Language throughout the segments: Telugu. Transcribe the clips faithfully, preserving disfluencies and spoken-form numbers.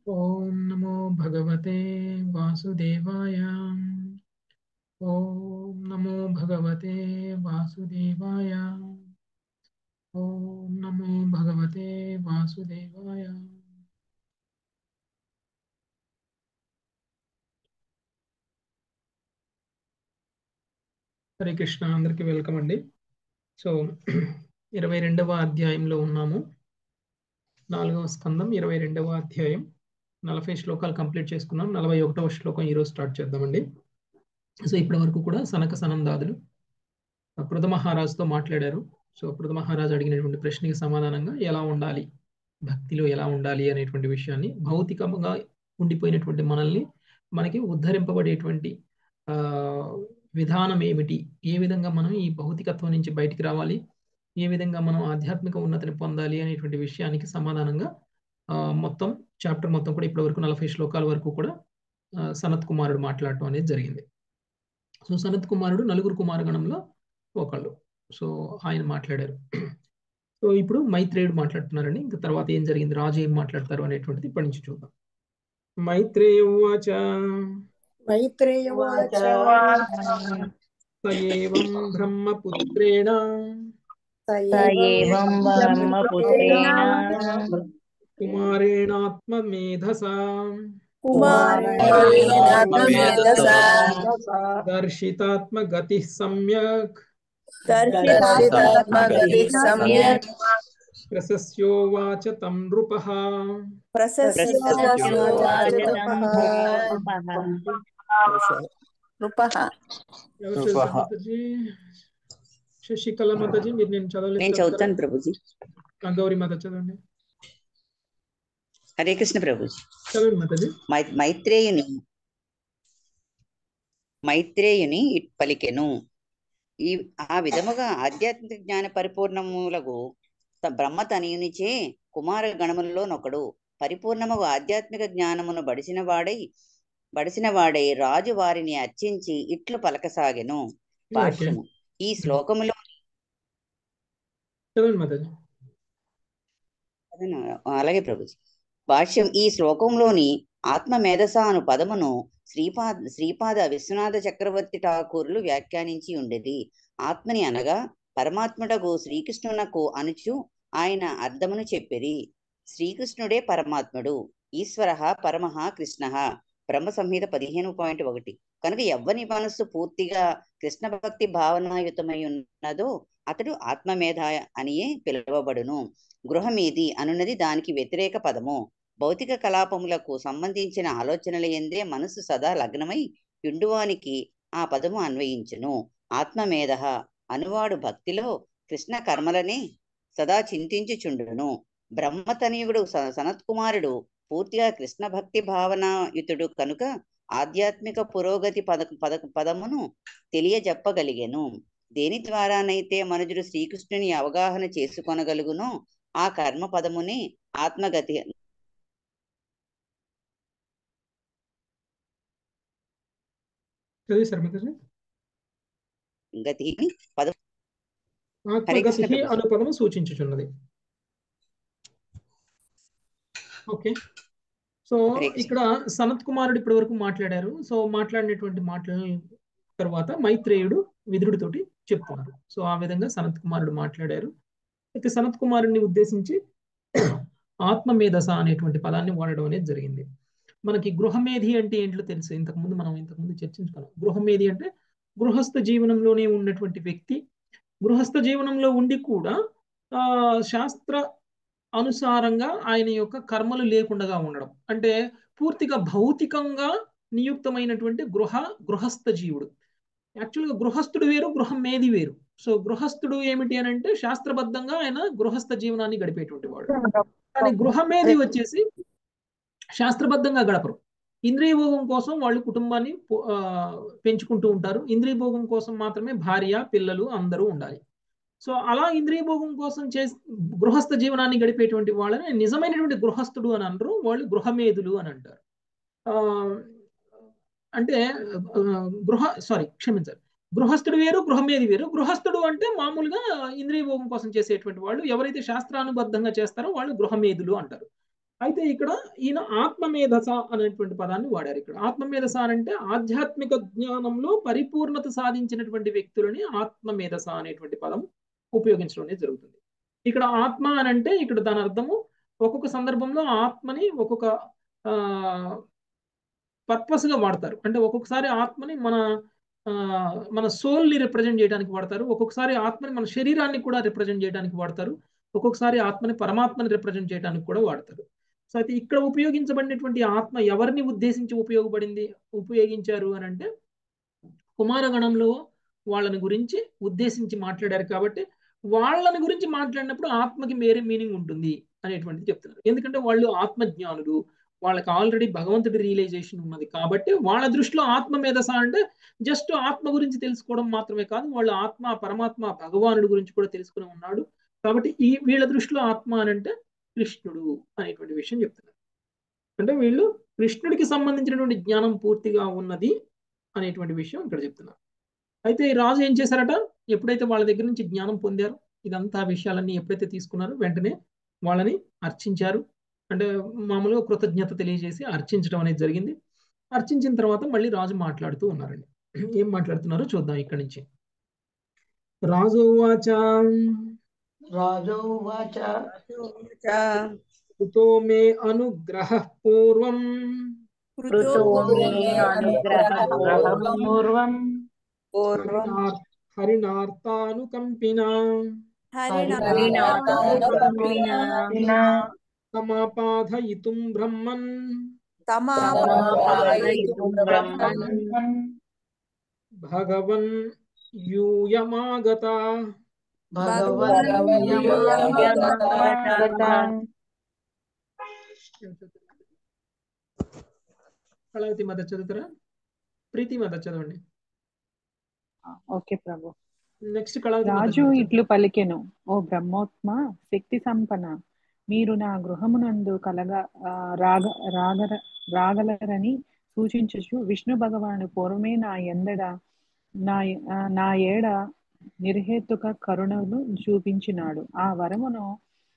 ओम नमो भगवते वासुदेवाय। ओम नमो भगवते वासुदेवाय। ओम नमो भगवते वासुदेवाय। హరే కృష్ణ, అందరికీ వెల్కమ్ అండి. సో ఇరవై రెండవ అధ్యాయంలో ఉన్నాము. నాలుగవ స్కందం ఇరవై రెండవ అధ్యాయం. నలభై శ్లోకాలు కంప్లీట్ చేసుకున్నాం. నలభై ఒకటవ శ్లోకం ఈరోజు స్టార్ట్ చేద్దామండి. సో ఇప్పటి వరకు కూడా సనక సనందాదులు పృథ మహారాజుతో మాట్లాడారు. సో పృథ మహారాజు అడిగినటువంటి ప్రశ్నకి సమాధానంగా ఎలా ఉండాలి, భక్తిలో ఎలా ఉండాలి అనేటువంటి విషయాన్ని, భౌతికంగా ఉండిపోయినటువంటి మనల్ని మనకి ఉద్ధరింపబడేటువంటి ఆ విధానం ఏమిటి, ఏ విధంగా మనం ఈ భౌతికత్వం నుంచి బయటికి రావాలి, ఏ విధంగా మనం ఆధ్యాత్మిక ఉన్నతిని పొందాలి అనేటువంటి విషయానికి సమాధానంగా ఆ మొత్తం చాప్టర్ మొత్తం కూడా ఇప్పటి వరకు నలభై శ్లోకాల వరకు కూడా సనత్ కుమారుడు మాట్లాడటం అనేది జరిగింది. సో సనత్ కుమారుడు నలుగురు కుమారగణంలో ఒకళ్ళు. సో ఆయన మాట్లాడారు. సో ఇప్పుడు మైత్రేయుడు మాట్లాడుతున్నారండి. ఇంకా తర్వాత ఏం జరిగింది, రాజు ఏం మాట్లాడతారు అనేటువంటిది ఇప్పటి నుంచి చూద్దాం. మైత్రేయువాచ మైత్రేయువాచ సయేవం బ్రహ్మపుత్రేణ సయేవం బ్రహ్మపుత్రేణ కుమారేణాత్మమేధసా కుమారేణాత్మమేధసా దర్శితాత్మగతిః సమ్యక్ దర్శితాత్మగతిః సమ్యక్ ప్రశస్యోవాచ తం నృపః. ప్రశస్యోవాచ నృపః. శశికళ మాతాజీ, మీరు నేను చదవలేదు. నేను చదువుతాను ప్రభుజీ. గౌరీ మాత చదవండి. హరే కృష్ణ ప్రభుజీ. చదవండి మాతాజీ. మైత్రేయుని మైత్రేయుని పలికెను. ఈ ఆ విధముగా ఆధ్యాత్మిక జ్ఞాన పరిపూర్ణములకు బ్రహ్మ తనయునిచే కుమార గణములలో నొకడు. పరిపూర్ణముగా ఆధ్యాత్మిక జ్ఞానమును బడిసిన వాడై బడిసిన వాడై రాజు వారిని అర్చించి ఇట్లు పలకసాగెను. భాష్యము. ఈ శ్లోకములో అలాగే ప్రభుజీ. భాష్యం. ఈ శ్లోకంలోని ఆత్మ మేధస అను పదమును శ్రీపాద శ్రీపాద విశ్వనాథ చక్రవర్తి ఠాకూరులు వ్యాఖ్యానించి ఉండేది. ఆత్మని అనగా పరమాత్ముడకు శ్రీకృష్ణునకు అనుచు ఆయన అర్థమును చెప్పిరి. శ్రీకృష్ణుడే పరమాత్ముడు. ఈశ్వర పరమః కృష్ణ. బ్రహ్మ సంహిత పదిహేను పాయింట్ ఒకటి. కనుక ఎవ్వని మనస్సు పూర్తిగా కృష్ణ భక్తి భావనాయుతమై ఉన్నదో అతడు ఆత్మమేధ అనియే పిలువబడును. గృహమేది అనున్నది దానికి వ్యతిరేక పదము. భౌతిక కలాపములకు సంబంధించిన ఆలోచనల యందే మనస్సు సదా లగ్నమై యుండువానికి ఆ పదము అన్వయించును. ఆత్మమేధ అనువాడు భక్తిలో కృష్ణ కర్మలనే సదా చింతించుచుండును. బ్రహ్మతనయుడు సనత్కుమారుడు పూర్తిగా కృష్ణ భక్తి భావనాయుతుడు కనుక ఆధ్యాత్మిక పురోగతి పద పద పదమును తెలియజెప్పగలిగెను. దేని ద్వారానైతే మనుజుడు శ్రీకృష్ణుని అవగాహన చేసుకొనగలుగునో ఆ కర్మ పదమునే ఆత్మగతి గతి పదం అను పదము సూచించుచున్నది. ఓకే. సో ఇక్కడ సనత్ కుమారుడు ఇప్పటి వరకు మాట్లాడారు. సో మాట్లాడినటువంటి మాటల తర్వాత మైత్రేయుడు విదురుడితోటి చెప్తున్నారు. సో ఆ విధంగా సనత్ కుమారుడు మాట్లాడారు. అయితే సనత్ కుమారుడిని ఉద్దేశించి ఆత్మమేధస అనేటువంటి పదాన్ని వాడడం అనేది జరిగింది. మనకి గృహమేధి అంటే ఏంటో తెలుసు. ఇంతకుముందు మనం ఇంతకుముందు చర్చించుకున్నాం. గృహమేధి అంటే గృహస్థ జీవనంలోనే ఉన్నటువంటి వ్యక్తి, గృహస్థ జీవనంలో ఉండి కూడా ఆ శాస్త్ర అనుసారంగా ఆయన యొక్క కర్మలు లేకుండా ఉండడం. అంటే పూర్తిగా భౌతికంగా నియుక్తమైనటువంటి గృహ గృహస్థ జీవుడు. యాక్చువల్గా గృహస్థుడు వేరు, గృహం మేధి వేరు. సో గృహస్థుడు ఏమిటి అని అంటే శాస్త్రబద్ధంగా ఆయన గృహస్థ జీవనాన్ని గడిపేటువంటి వాడు. కానీ గృహమేధి వచ్చేసి శాస్త్రబద్ధంగా గడపరు. ఇంద్రియ భోగం కోసం వాళ్ళు కుటుంబాన్ని పెంచుకుంటూ ఉంటారు. ఇంద్రియ భోగం కోసం మాత్రమే భార్య పిల్లలు అందరూ ఉండాలి. సో అలా ఇంద్రియ భోగం కోసం చేసి గృహస్థ జీవనాన్ని గడిపేటువంటి వాళ్ళని నిజమైనటువంటి గృహస్థుడు అని అనరు, వాళ్ళు గృహమేధులు అని అంటారు. ఆ అంటే గృహ సారీ క్షమించాలి గృహస్థుడు వేరు, గృహమేధి వేరు. గృహస్థుడు అంటే మామూలుగా ఇంద్రియ భోగం కోసం చేసేటువంటి వాళ్ళు. ఎవరైతే శాస్త్రానుబద్ధంగా చేస్తారో వాళ్ళు గృహమేధులు అంటారు. అయితే ఇక్కడ ఈయన ఆత్మమేధస అనేటువంటి పదాన్ని వాడారు. ఇక్కడ ఆత్మమేధస అంటే ఆధ్యాత్మిక జ్ఞానంలో పరిపూర్ణత సాధించినటువంటి వ్యక్తులని ఆత్మమేధస అనేటువంటి పదం ఉపయోగించడం అనేది జరుగుతుంది. ఇక్కడ ఆత్మ అని అంటే ఇక్కడ దాని అర్థము ఒక్కొక్క సందర్భంలో ఆత్మని ఒక్కొక్క పర్పస్ గా వాడతారు. అంటే ఒక్కొక్కసారి ఆత్మని మన మన సోల్ ని రిప్రజెంట్ చేయడానికి వాడతారు. ఒక్కొక్కసారి ఆత్మని మన శరీరాన్ని కూడా రిప్రజెంట్ చేయడానికి వాడతారు. ఒక్కొక్కసారి ఆత్మని పరమాత్మని రిప్రజెంట్ చేయడానికి కూడా వాడతారు. సో అయితే ఇక్కడ ఉపయోగించబడినటువంటి ఆత్మ ఎవరిని ఉద్దేశించి ఉపయోగపడింది ఉపయోగించారు అని అంటే కుమారగణంలో వాళ్ళని గురించి ఉద్దేశించి మాట్లాడారు కాబట్టి వాళ్ళని గురించి మాట్లాడినప్పుడు ఆత్మకి వేరే మీనింగ్ ఉంటుంది అనేటువంటిది చెప్తున్నారు. ఎందుకంటే వాళ్ళు ఆత్మజ్ఞానులు, వాళ్ళకి ఆల్రెడీ భగవంతుడి రియలైజేషన్ ఉన్నది కాబట్టి వాళ్ళ దృష్టిలో ఆత్మ మేధస అంటే జస్ట్ ఆత్మ గురించి తెలుసుకోవడం మాత్రమే కాదు, వాళ్ళ ఆత్మ పరమాత్మ భగవానుడి గురించి కూడా తెలుసుకుని ఉన్నాడు. కాబట్టి ఈ వీళ్ళ దృష్టిలో ఆత్మ అని అంటే కృష్ణుడు అనేటువంటి విషయం చెప్తున్నారు. అంటే వీళ్ళు కృష్ణుడికి సంబంధించినటువంటి జ్ఞానం పూర్తిగా ఉన్నది అనేటువంటి విషయం ఇక్కడ చెప్తున్నారు. అయితే ఈ రాజు ఏం చేశారట, ఎప్పుడైతే వాళ్ళ దగ్గర నుంచి జ్ఞానం పొందారు, ఇదంతా విషయాలన్నీ ఎప్పుడైతే తీసుకున్నారో వెంటనే వాళ్ళని అర్చించారు. అంటే మామూలుగా కృతజ్ఞత తెలియజేసి అర్చించడం అనేది జరిగింది. అర్చించిన తర్వాత మళ్ళీ రాజు మాట్లాడుతూ ఉన్నారండి. ఏం మాట్లాడుతున్నారో చూద్దాం ఇక్కడి నుంచి. రాజోవాచ రాజోవాచ కృతో మే అనుగ్రహ పూర్వం పూర్వం హరినార్థానుకంపినా తమాపాధయితుం బ్రహ్మన్ భగవన్ యూయమాగత. కళావతి మధ్య చదువుతారా? ప్రీతి మధ్య చదవండి. ఓకే ప్రభు. నెక్స్ట్ రాజు ఇట్లు పలికెను, ఓ బ్రహ్మోత్మ శక్తి సంపన్న, మీరు నా గృహమునందు కలగా రాగ రాగర రాగలరని సూచించుచు విష్ణు భగవాను పూర్వమే నా ఎందడ నా నా ఏడ నిర్హేతుక కరుణను చూపించినాడు. ఆ వరమును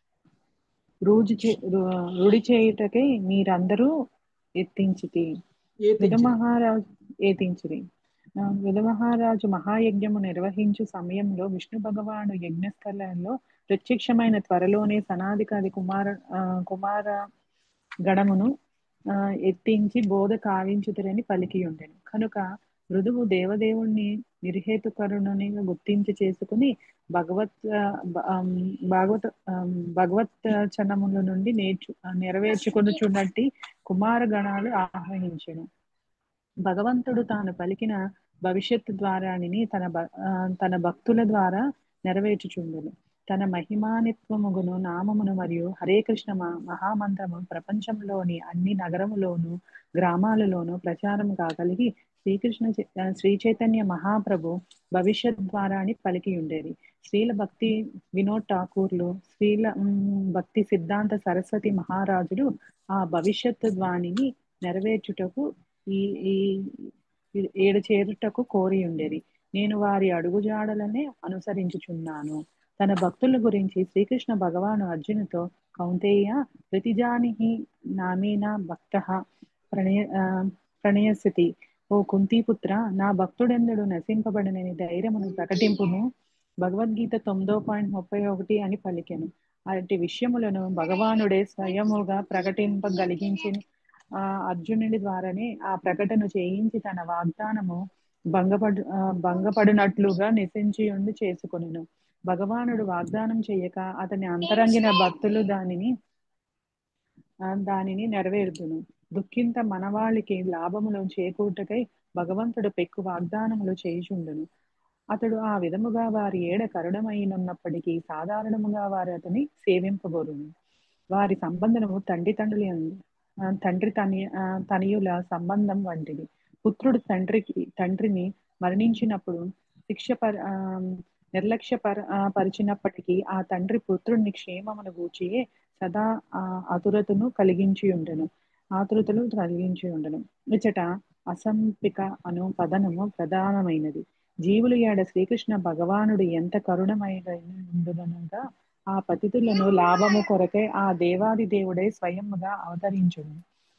రూజు రుడి చేయుటకై మీరందరూ ఎత్తించితి. విధమహారాజు ఏతించిరి విధమహారాజు మహాయజ్ఞము నిర్వహించు సమయంలో విష్ణు భగవాను యజ్ఞస్థలంలో ప్రత్యక్షమైన త్వరలోనే సనాదికాది కుమార కుమార గణమును ఎత్తించి బోధ కావించుతురని పలికి ఉండెను. కనుక మృదువు దేవదేవుణ్ణి నిర్హేతుకరుణని గుర్తించి చేసుకుని భగవత్ భాగవత భగవచ్చనముల నుండి నేర్చు నెరవేర్చుకొనుచున్నట్టి కుమార గణాలు ఆహ్వానించెను. భగవంతుడు తాను పలికిన భవిష్యత్తు ద్వారాని తన తన భక్తుల ద్వారా నెరవేర్చుచుండును. తన మహిమానిత్వముగును నామమును మరియు హరే కృష్ణ మహామంత్రము ప్రపంచంలోని అన్ని నగరములోను గ్రామాలలోనూ ప్రచారం కాగలిగి శ్రీకృష్ణ శ్రీ చైతన్య మహాప్రభు భవిష్యత్ ద్వారాని పలికి ఉండేది. శ్రీల భక్తి వినోద్ ఠాకూర్లు, శ్రీల భక్తి సిద్ధాంత సరస్వతి మహారాజులు ఆ భవిష్యత్తు ద్వానిని నెరవేర్చుటకు ఈ ఈ ఏడు చేరుటకు కోరి ఉండేది. నేను వారి అడుగుజాడలనే అనుసరించుచున్నాను. తన భక్తుల గురించి శ్రీకృష్ణ భగవాను అర్జునుతో, కౌంతేయ ప్రతిజానిహి నామేనా భక్త ప్రణయ ప్రణయస్థితి, ఓ కుంతీపుత్ర, నా భక్తుడెందుడు నశింపబడనని ధైర్యమును ప్రకటింపును. భగవద్గీత తొమ్మిదో పాయింట్ ముప్పై ఒకటి అని పలికెను. అటు విషయములను భగవానుడే స్వయముగా ప్రకటింపగలిగించి ఆ అర్జునుడి ద్వారానే ఆ ప్రకటన చేయించి తన వాగ్దానము భంగపడు భంగపడినట్లుగా నిశించి ఉండి చేసుకొనెను. భగవానుడు వాగ్దానం చేయక అతని అంతరంగిన భక్తులు దానిని దానిని నెరవేరుదును. దుఃఖింత మనవాళికి లాభములు చేకూటకై భగవంతుడు పెక్కు వాగ్దానములు చేయుచుండును. అతడు ఆ విధముగా వారి ఏడ కరుణమైనప్పటికీ సాధారణముగా వారి అతని సేవింపబోరును. వారి సంబంధము తండ్రి తండ్రి తండ్రి తని తనయుల సంబంధం వంటిది. పుత్రుడు తండ్రికి తండ్రిని మరణించినప్పుడు శిక్ష పర నిర్లక్ష్య పర పరిచినప్పటికీ ఆ తండ్రి పుత్రుడిని క్షేమమును గూర్చియే సదా ఆ ఆతురతను కలిగించి ఉండెను ఆతురతలు కలిగించి ఉండను. ఇచ్చట అసంపిక అను పదనము ప్రధానమైనది. జీవులు ఏడ శ్రీకృష్ణ భగవానుడు ఎంత కరుణమైనగా ఆ పతితులను లాభము కొరకై ఆ దేవాది దేవుడే స్వయముగా అవతరించును.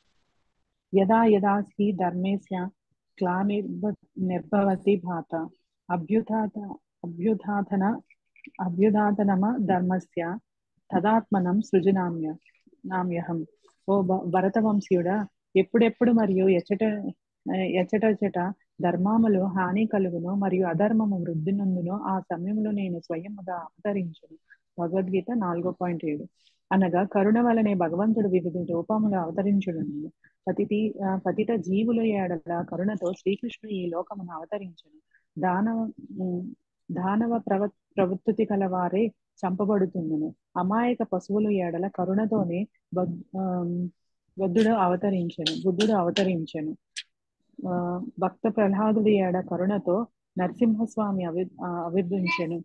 యదా యదా హి ధర్మేస్య క్లానిర్భ నిర్భవతి భాత అభ్యుధాత అభ్యుధాతన అభ్యుధాతనమ ధర్మస్య తదాత్మనం సృజనామ్య నామ్యహం. ఓ భ- భరతవంశీయుడా, ఎప్పుడెప్పుడు మరియు ఎచ్చట ఎచ్చటచట ధర్మములు హాని కలుగును మరియు అధర్మము వృద్ధి నందును ఆ సమయంలో నేను స్వయముగా అవతరించును. భగవద్గీత నాలుగో పాయింట్ ఏడు. అనగా కరుణ వలనే భగవంతుడు వివిధ రూపములు అవతరించును. పతితి ఆ, పతిత జీవుల ఏడల కరుణతో శ్రీకృష్ణుడు ఈ లోకమును అవతరించును. దానవ ఉమ్, దానవ ప్రవ ప్రవృత్తి కలవారే చంపబడుతుందను. అమాయక పశువుల ఏడల కరుణతోనే బద్- ఆమ్, బుద్ధుడు అవతరించెను బుద్ధుడు అవతరించెను. ఆ భక్త ప్రహ్లాదుడి ఏడ కరుణతో నరసింహస్వామి అవి ఆ, ఆవిర్భవించెను.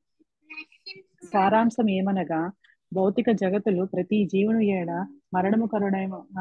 సారాంశం ఏమనగా భౌతిక జగతులు ప్రతి జీవుని ఏడ మరణము కరుణ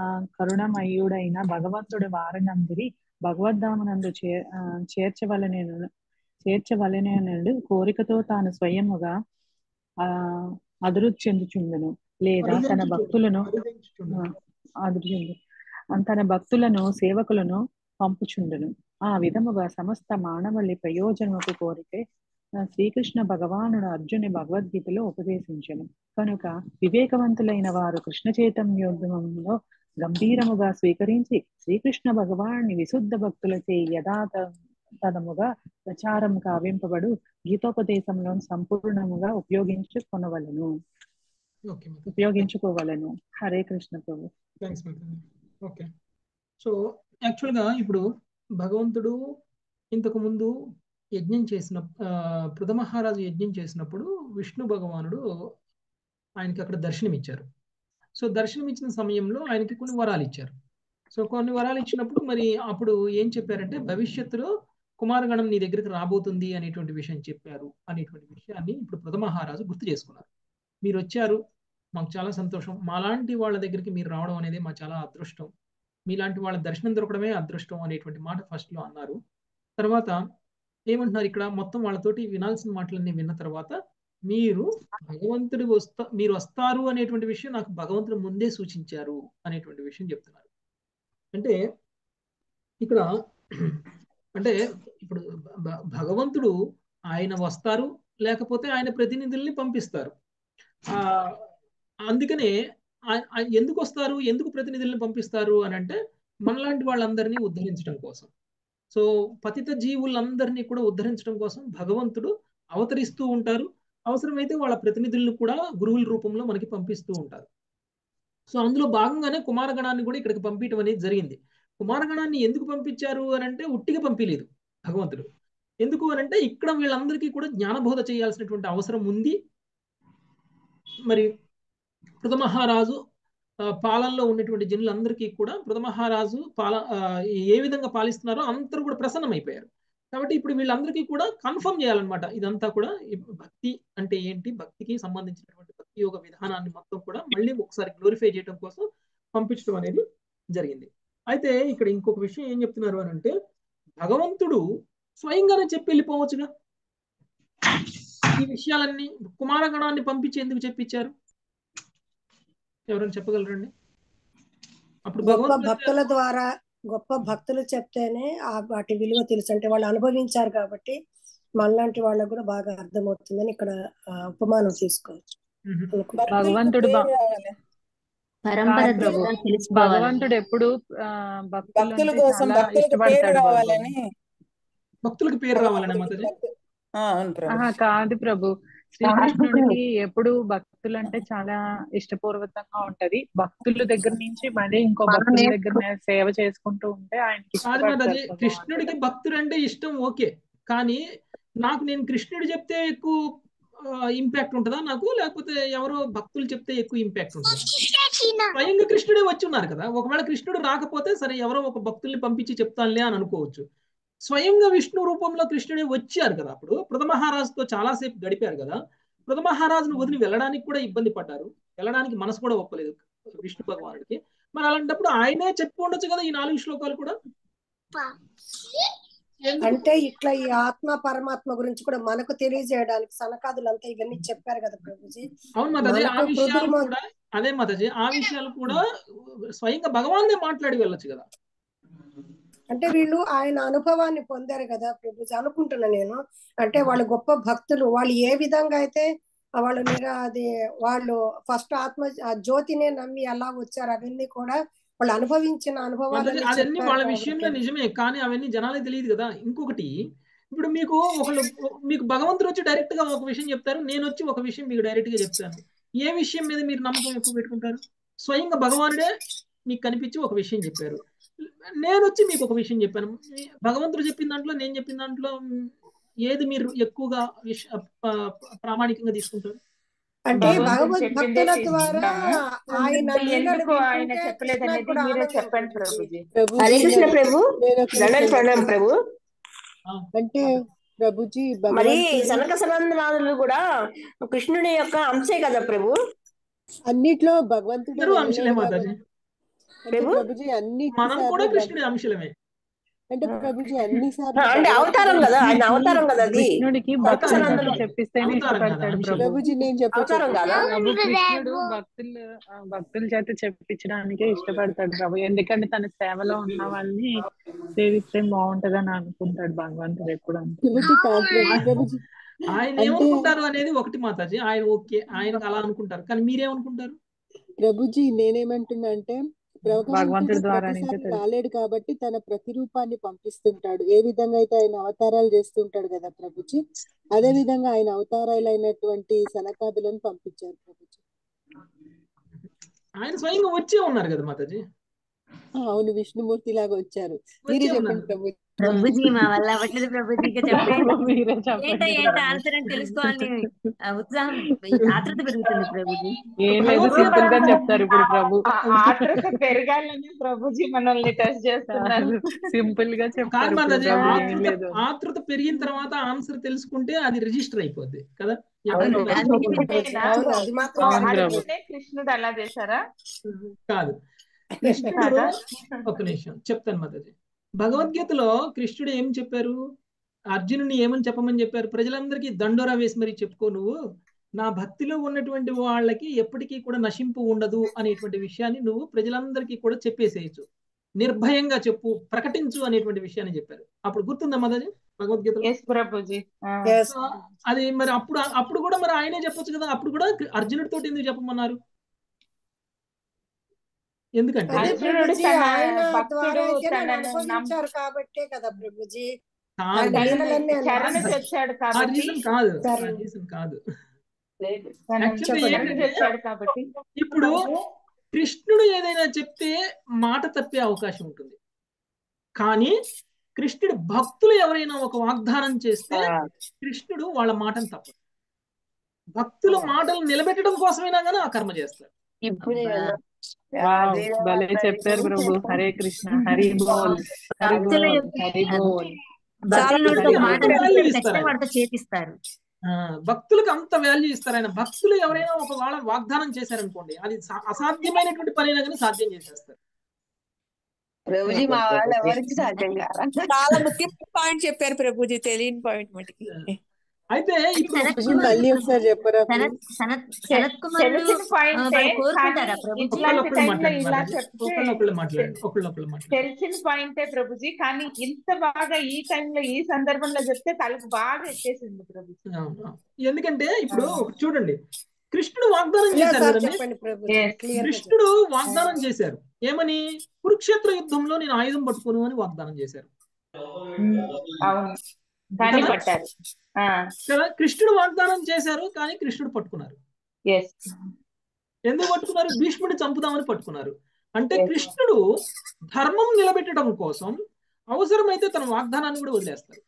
కరుణమయుడైన భగవంతుడు వారినందరి భగవద్ధామనందు చే ఆ, చేర్చవలనేను చేర్చవలనేనుడు కోరికతో తాను స్వయముగా ఆ అదురు చెందుచుండును లేదా తన పరిగెంచుచుండు భక్తులను పరిగెంచుచుండు ఆ, అదురు చెందు తన భక్తులను సేవకులను పంపుచుండును. ఆ విధముగా సమస్త మానవులి ప్రయోజనముకు కోరితే ఆ, శ్రీకృష్ణ భగవానుడు అర్జుని భగవద్గీతలో ఉపదేశించెను. కనుక వివేకవంతులైన వారు కృష్ణ చైతన్యోద్యమంలో గంభీరముగా స్వీకరించి శ్రీకృష్ణ భగవాన్ని విశుద్ధ భక్తులచే యథాత తదముగా ప్రచారం కావింపబడు గీతోపదేశంలో సంపూర్ణముగా ఉపయోగించుకొనవలను ఓకే మాతాజీ ఉపయోగించుకోవలను. హరే కృష్ణ ప్రభు. థ్యాంక్స్ మాతాజీ. ఓకే, సో యాక్చువల్గా ఇప్పుడు భగవంతుడు ఇంతకు ముందు యజ్ఞం చేసిన ఆ, పృథమహారాజు యజ్ఞం చేసినప్పుడు విష్ణు భగవానుడు ఆయనకి అక్కడ దర్శనం ఇచ్చారు. సో దర్శనం ఇచ్చిన సమయంలో ఆయనకి కొన్ని వరాలు ఇచ్చారు. సో కొన్ని వరాలు ఇచ్చినప్పుడు మరి అప్పుడు ఏం చెప్పారంటే భవిష్యత్తులో కుమారగణం నీ దగ్గరికి రాబోతుంది అనేటువంటి విషయం చెప్పారు అనేటువంటి విషయాన్ని ఇప్పుడు పృథమహారాజు గుర్తు చేసుకున్నారు. మీరు వచ్చారు, మాకు చాలా సంతోషం, మాలాంటి వాళ్ళ దగ్గరికి మీరు రావడం అనేది మా చాలా అదృష్టం, మీలాంటి వాళ్ళ దర్శనం దొరకడమే అదృష్టం అనేటువంటి మాట ఫస్ట్ లో అన్నారు. తర్వాత ఏమంటున్నారు ఇక్కడ మొత్తం వాళ్ళతోటి వినాల్సిన మాటలన్నీ విన్న తర్వాత మీరు భగవంతుడు వస్తా మీరు వస్తారు అనేటువంటి విషయం నాకు భగవంతుడు ముందే సూచించారు అనేటువంటి విషయం చెప్తున్నారు. అంటే ఇక్కడ అంటే ఇప్పుడు భ- భగవంతుడు ఆయన వస్తారు, లేకపోతే ఆయన ప్రతినిధుల్ని పంపిస్తారు. ఆ అందుకనే ఆ- ఆ ఎందుకు వస్తారు, ఎందుకు ప్రతినిధుల్ని పంపిస్తారు అని అంటే మనలాంటి వాళ్ళందరినీ ఉద్ధరించడం కోసం. సో పతిత జీవులందరినీ కూడా ఉద్ధరించడం కోసం భగవంతుడు అవతరిస్తూ ఉంటారు. అవసరమైతే వాళ్ళ ప్రతినిధులను కూడా గురువుల రూపంలో మనకి పంపిస్తూ ఉంటారు. సో అందులో భాగంగానే కుమారగణాన్ని కూడా ఇక్కడికి పంపించడం అనేది జరిగింది. కుమారగణాన్ని ఎందుకు పంపించారు అని అంటే ఉట్టిగా పంపించలేదు భగవంతుడు. ఎందుకు అని అంటే ఇక్కడ వీళ్ళందరికీ కూడా జ్ఞానబోధ చేయాల్సినటువంటి అవసరం ఉంది. మరి పృథమహారాజు ఆ, పాలనలో ఉన్నటువంటి జనులందరికీ కూడా పృథమహారాజు పాల ఆ, ఏ విధంగా పాలిస్తున్నారో అందరూ కూడా ప్రసన్నమైపోయారు. కాబట్టి ఇప్పుడు వీళ్ళందరికీ కూడా కన్ఫర్మ్ చేయాలన్నమాట ఇదంతా కూడా. ఈ భక్తి అంటే ఏంటి, భక్తికి సంబంధించినటువంటి భక్తి యోగ విధానాన్ని మొత్తం కూడా మళ్ళీ ఒకసారి గ్లోరిఫై చేయడం కోసం పంపించడం అనేది జరిగింది. అయితే ఇక్కడ ఇంకొక విషయం ఏం చెప్తున్నారు అని అంటే భగవంతుడు స్వయంగానే చెప్పి వెళ్ళిపోవచ్చుగా ఈ విషయాలన్నీ. కుమారగణాన్ని పంపించి ఎందుకు చెప్పించారు, ఎవరైనా చెప్పగలరండి? అప్పుడు గొప్ప భగవంతుడు భక్తుల ద్వారా గొప్ప భక్తులు చెప్తేనే ఆ వాటి విలువ తెలుసు. అంటే వాళ్ళు అనుభవించారు కాబట్టి మనలాంటి వాళ్ళకు కూడా బాగా అర్థమవుతుందని ఇక్కడ ఆ, ఉపమానం తీసుకోవచ్చు మ్మ్. అనుకుంటున్నాను. భగవంతుడు బ- పరంపర కాదు ప్రభు. ద్వారా తెలుసుకోవాలి. భగవంతుడు ఎప్పుడు ఆ, భక్తుల భక్తులంటే కోసం చాలా భక్తులకు పేరు ఇష్టపడతాడు బాబు. రావాలని భక్తులకు పేరు రావాలనే మాతాజీ. ఆ, అవును ప్రభు. ఆహా కాదు ప్రభు, శ్రీకృష్ణుడికి ఎప్పుడు భక్తులు అంటే చాలా ఇష్టపూర్వకంగా ఉంటది. భక్తుల దగ్గర నుంచి మళ్ళీ ఇంకో భక్తుల దగ్గర సేవ చేసుకుంటూ ఉంటే ఆయనకి కాదు మాతాజీ, ఇష్టపడతారు ప్రభు. కృష్ణుడికి భక్తుడు అంటే ఇష్టం ఓకే, కానీ నాకు నేను కృష్ణుడు చెప్తే ఎక్కువ ఇంపాక్ట్ ఉంటుందా నాకు, లేకపోతే ఎవరో భక్తులు చెప్తే ఎక్కువ ఇంపాక్ట్ ఉంటుందా? స్వయంగా కృష్ణుడే వచ్చి ఉన్నారు కదా. ఒకవేళ కృష్ణుడు రాకపోతే సరే ఎవరో ఒక భక్తుల్ని పంపించి చెప్తానులే అని అనుకోవచ్చు. స్వయంగా విష్ణు రూపంలో కృష్ణుడే వచ్చారు కదా. అప్పుడు పృథమహారాజుతో చాలాసేపు గడిపారు కదా. పృథమహారాజును వదిలి వెళ్ళడానికి కూడా ఇబ్బంది పడ్డారు, వెళ్ళడానికి మనసు కూడా ఒప్పలేదు విష్ణు భగవానుడికి. మరి అలాంటప్పుడు ఆయనే చెప్పి ఉండొచ్చు కదా ఈ నాలుగు శ్లోకాలు కూడా. ఎందుకు అంటే ఇట్లా ఈ ఆత్మ పరమాత్మ గురించి కూడా మనకు తెలియజేయడానికి సనకాదులంతా ఇవన్నీ చెప్పారు కదా ప్రభుజీ. అవును మాతాజీ, ఆ మనకు విషయాలు కుదురు కూడా అదే మాతాజీ, ఆ విషయాలు కూడా స్వయంగా భగవానే మాట్లాడి వెళ్ళొచ్చు కదా. అంటే వీళ్ళు ఆయన అనుభవాన్ని పొందారు కదా ప్రభుజీ అనుకుంటున్నా నేను. అంటే వాళ్ళు గొప్ప భక్తులు, వాళ్ళు ఏ విధంగా అయితే వాళ్ళు నిరా అది వాళ్ళు ఫస్ట్ ఆత్మ ఆ జ్యోతినే నమ్మి ఎలా వచ్చారు అవన్నీ కూడా వాళ్ళు అనుభవించిన మాతాజీ అనుభవాలన్నీ అదన్నీ చెప్పారు వాళ్ళ కాబట్టి విషయంలో నిజమే, కానీ అవన్నీ జనాలకు తెలియదు కదా. ఇంకొకటి, ఇప్పుడు మీకు ఒకళ్ళు మీకు భగవంతుడు వచ్చి డైరెక్ట్ గా ఒక విషయం చెప్తారు, నేను వచ్చి ఒక విషయం మీకు డైరెక్ట్ గా చెప్తాను. ఏ విషయం మీద మీరు నమ్మకం ఎక్కువ పెట్టుకుంటారు? స్వయంగా భగవానుడే మీకు కనిపించి ఒక విషయం చెప్పారు, నేను వచ్చి మీకు ఒక విషయం చెప్పాను. భగవంతుడు చెప్పిన దాంట్లో నేను చెప్పిన దాంట్లో ఏది మీరు ఎక్కువగా విష ప- ప్రామాణికంగా తీసుకుంటారు? అంటే భగవంతుడు భగవద్ చెప్పిందే భక్తుల ద్వారా తీసుకుంటాము. ఆయన మరి లీలలు ఎందుకు ఆయన వింటుంటే చెప్పలేదు కృష్ణకు అనేది కూడా మీరే ఆనందం చెప్పండి ప్రభుజీ. ప్రభుజీ. హరే ప్రభుజీ కృష్ణ నేను ప్రభు, నేను ఒక దండలు విషయం ప్రణాం చెప్పాను. ప్రభు. ఆ, అంటే ప్రభుజీ మరి భగవంతుడు సనక సనందనాథులు కూడా కృష్ణుని యొక్క అంశే కదా ప్రభు. అన్నిట్లో భగవంతుడే అందరూ వెళ్ళలేడు అంశలే కాబట్టి మాతాజీ, అంటే ప్రభు ప్రభుజీ అన్ని మనం కూడా సార్లు భగ- కృష్ణుడి అంశలమే. అంటే ప్రభుజీ అన్ని ఆ, సార్లు అంటే అవతారం భగవంతుడే కదా, ఆయన అవతారం కదా అది. కృష్ణుడికి సనక అవతారం భక్తులు కాదు, సనందనులు చెప్పిస్తేనే అవతారం కాదు, ఇష్టపడతాడు అంశం. ప్రభు. ప్రభుజీ నేను చెప్పే అవతారం కాదా? ప్రభు కృష్ణుడు భక్తులు ఆ, భక్తుల చేత చెప్పించడానికే ఇష్టపడతాడు ప్రభు. ఎందుకంటే తన సేవలో ఉన్న వాళ్ళని సేవిస్తే బాగుంటదని అనుకుంటాడు భగవంతుడు ఎప్పుడు అంతే. ప్రభుజీ కాదు ప్రభు ప్రభుజీ ఆయన అంటే ఏమనుకుంటారు అనేది ఒకటి మాతాజీ, ఆయన ఓకే ఆయనకు అలా అనుకుంటారు, కానీ మీరేమనుకుంటారు? ప్రభుజీ నేనేమంటున్నా అంటే భగవంతుడు భగవంతుడి ద్వారా నుంచే ప్రతిసారి తెలుసు. రాలేడు కాబట్టి తన ప్రతిరూపాన్ని పంపిస్తుంటాడు. ఏ విధంగా అయితే ఆయన అవతారాలు చేస్తుంటాడు కదా ప్రభుజీ, అదే విధంగా ఆయన అవతారాలైనటువంటి సనకాదులను పంపించారు ప్రభుజీ. ఆయన స్వయంగా వచ్చే ఉన్నారు కదా మాతాజీ, ఆ, అవును విష్ణుమూర్తి లాగా వచ్చారు. మీరే వచ్చే ఉన్నారు. చెప్పండి ప్రభు. ప్రభుజీ మా వల్ల అవ్వట్లేదు ప్రభుజీ, ఇక చెప్పండి. మీరే ఏంటో చెప్పండి ఏంటో ప్రభు. ఆన్సర్ అని తెలుసుకోవాలని ఆ, ఉత్సాహం ఆతృత పెరుగుతుంది ప్రభుజీ. ఏం లేదు, భగవద్గీత సింపుల్ గా చెప్తారు ఇప్పుడు ప్రభు. ఆ ఆతృత పెరగాలని ప్రభుజీ మనల్ని టెస్ట్ చేస్తున్నారు. సింపుల్ గా కాదు చెప్తారు ఇప్పుడు మాతాజీ, ప్రభు, ఏం ఆతృత లేదు. ఆతృత పెరిగిన తర్వాత ఆన్సర్ తెలుసుకుంటే అది రిజిస్టర్ అయిపోద్ది కదా. అవును, ఎక్కడికి అందుకే ఒకటేనా? అవును అది మాత్రం అవును కరెక్ట్ ప్రభు. అందుకనే కృష్ణుడు అలా చేశారా? కాదు, కృష్ణుడు కాదా? ఒక నిమిషం చెప్తాను మాతాజీ. భగవద్గీతలో కృష్ణుడు ఏం చెప్పారు? అర్జునుని ఏమని చెప్పమని చెప్పారు? ప్రజలందరికీ దండోరా వేసి మరి చెప్పుకో, నువ్వు నా భక్తిలో ఉన్నటువంటి వాళ్ళకి ఎప్పటికీ కూడా నశింపు ఉండదు అనేటువంటి విషయాన్ని నువ్వు ప్రజలందరికీ కూడా చెప్పేసేయచ్చు, నిర్భయంగా చెప్పు, ప్రకటించు అనేటువంటి విషయాన్ని చెప్పారు. అప్పుడు గుర్తుందా మాతాజీ భగవద్గీతలో? ఎస్ ప్రభుజీ. ఆ. Yes. సో అది మరి అప్పుడు అప్పుడు కూడా మరి ఆయనే చెప్పొచ్చు కదా. అప్పుడు కూడా అర్జునుడితో ఎందుకు చెప్పమన్నారు? ఎందుకంటే అదే అర్జునుడు ప్రభుజీ తన ఆయన భక్తుడు ద్వారా అయితే నేను తనను నమ్- అనుభవించారు కాబట్టే కదా ప్రభుజీ కాదు, ఆయన తనని లీలలన్నీ చెర అన్నారు. నుంచి వచ్చాడు ఆ కాబట్టి రీజన్ కాదు, ఆ సరే. రీజన్ కాదు. లేదు, తనని యాక్చువల్లీ చెర చెప్పండి. నుంచి వచ్చాడు కాబట్టి ఇప్పుడు కృష్ణుడు ఏదైనా చెప్తే మాట తప్పే అవకాశం ఉంటుంది, కానీ కృష్ణుడి భక్తులు ఎవరైనా ఒక వాగ్దానం చేస్తే కృష్ణుడు వాళ్ళ మాటను తప్పదు. భక్తుల మాటలు నిలబెట్టడం కోసమైనా కానీ ఆ కర్మ చేస్తారు. ఇప్పుడే వావ్, భలే చెప్పారు ప్రభు. హరే కృష్ణ, హరి బోల్, హరి భక్తుల బోల్, యొక్క హరి బోల్. భక్తులతో ఒక మాట భక్తులకి అనిపిస్తే value ఇస్తారు ఖచ్చితంగా ఆయన. వాడితో చేపిస్తారు. ఆ, భక్తులకు అంత వాల్యూ ఇస్తారు ఆయన. భక్తులు ఎవరైనా ఒక వాళ్ళ వాగ్దానం చేశారనుకోండి, అది సా- అసాధ్యమైనటువంటి పనైనా కానీ సాధ్యం చేసేస్తారు. ప్రభుజీ మా వాళ్ళు ఎవరికి సాధ్యం కాదు. చాలా ముఖ్యమైన పాయింట్ చెప్పారు ప్రభుజీ, తెలియని పాయింట్ మటుకి. అయితే ఇప్పుడు సనత్ ప్రభుజీ మళ్ళీ ఒకసారి చెప్పరా సనత్ ప్లీజ్? సనత్ తె- సనత్ కుమారుడు తెలిసిన ఆ, పాయింటే, వాళ్ళు కానీ కోరుకుంటారా ప్రభుజీ? ఇట్లాంటి ఒకళ్ళొక్కళ్ళు టైంలో మాట్లాడండి ఇలా మాతాజీ, చెప్తే ఒకళ్ళొక్కళ్ళు తె- మాట్లాడండి, ఒకళ్ళొక్కళ్ళు మాట్లాడండి. తెలిసిన పాయింటే ప్రభుజీ, కానీ ఇంత బాగా ఈ టైంలో ఈ సందర్భంలో చెప్తే తలకు బాగా ఎక్కేసింది ప్రభుజీ. అవును, అవును. ఎందుకంటే ఇప్పుడు ఆ. ఒకటి చూడండి, కృష్ణుడు వాగ్దానం ఇలా చేశారు సార్ కదండి. చెప్పండి ప్రభుజీ Yes. క్లియర్ గా కృష్ణుడు వాగ్దానం చేశారు ఏమని? కురుక్షేత్ర యుద్ధంలో నేను ఆయుధం పట్టుకోను అని వాగ్దానం చేశారు ఉమ్, అవును, కానీ కదా పట్టారు. కదా. కృష్ణుడు వాగ్దానం చేశారు కానీ కృష్ణుడు పట్టుకున్నారు. ఎస్ ఎందుకు పట్టుకున్నారు? భీష్ముడిని చంపుదామని పట్టుకున్నారు. అంటే Yes. కృష్ణుడు ధర్మం నిలబెట్టడం కోసం అవసరమైతే తన వాగ్దానాన్ని కూడా వదిలేస్తారు.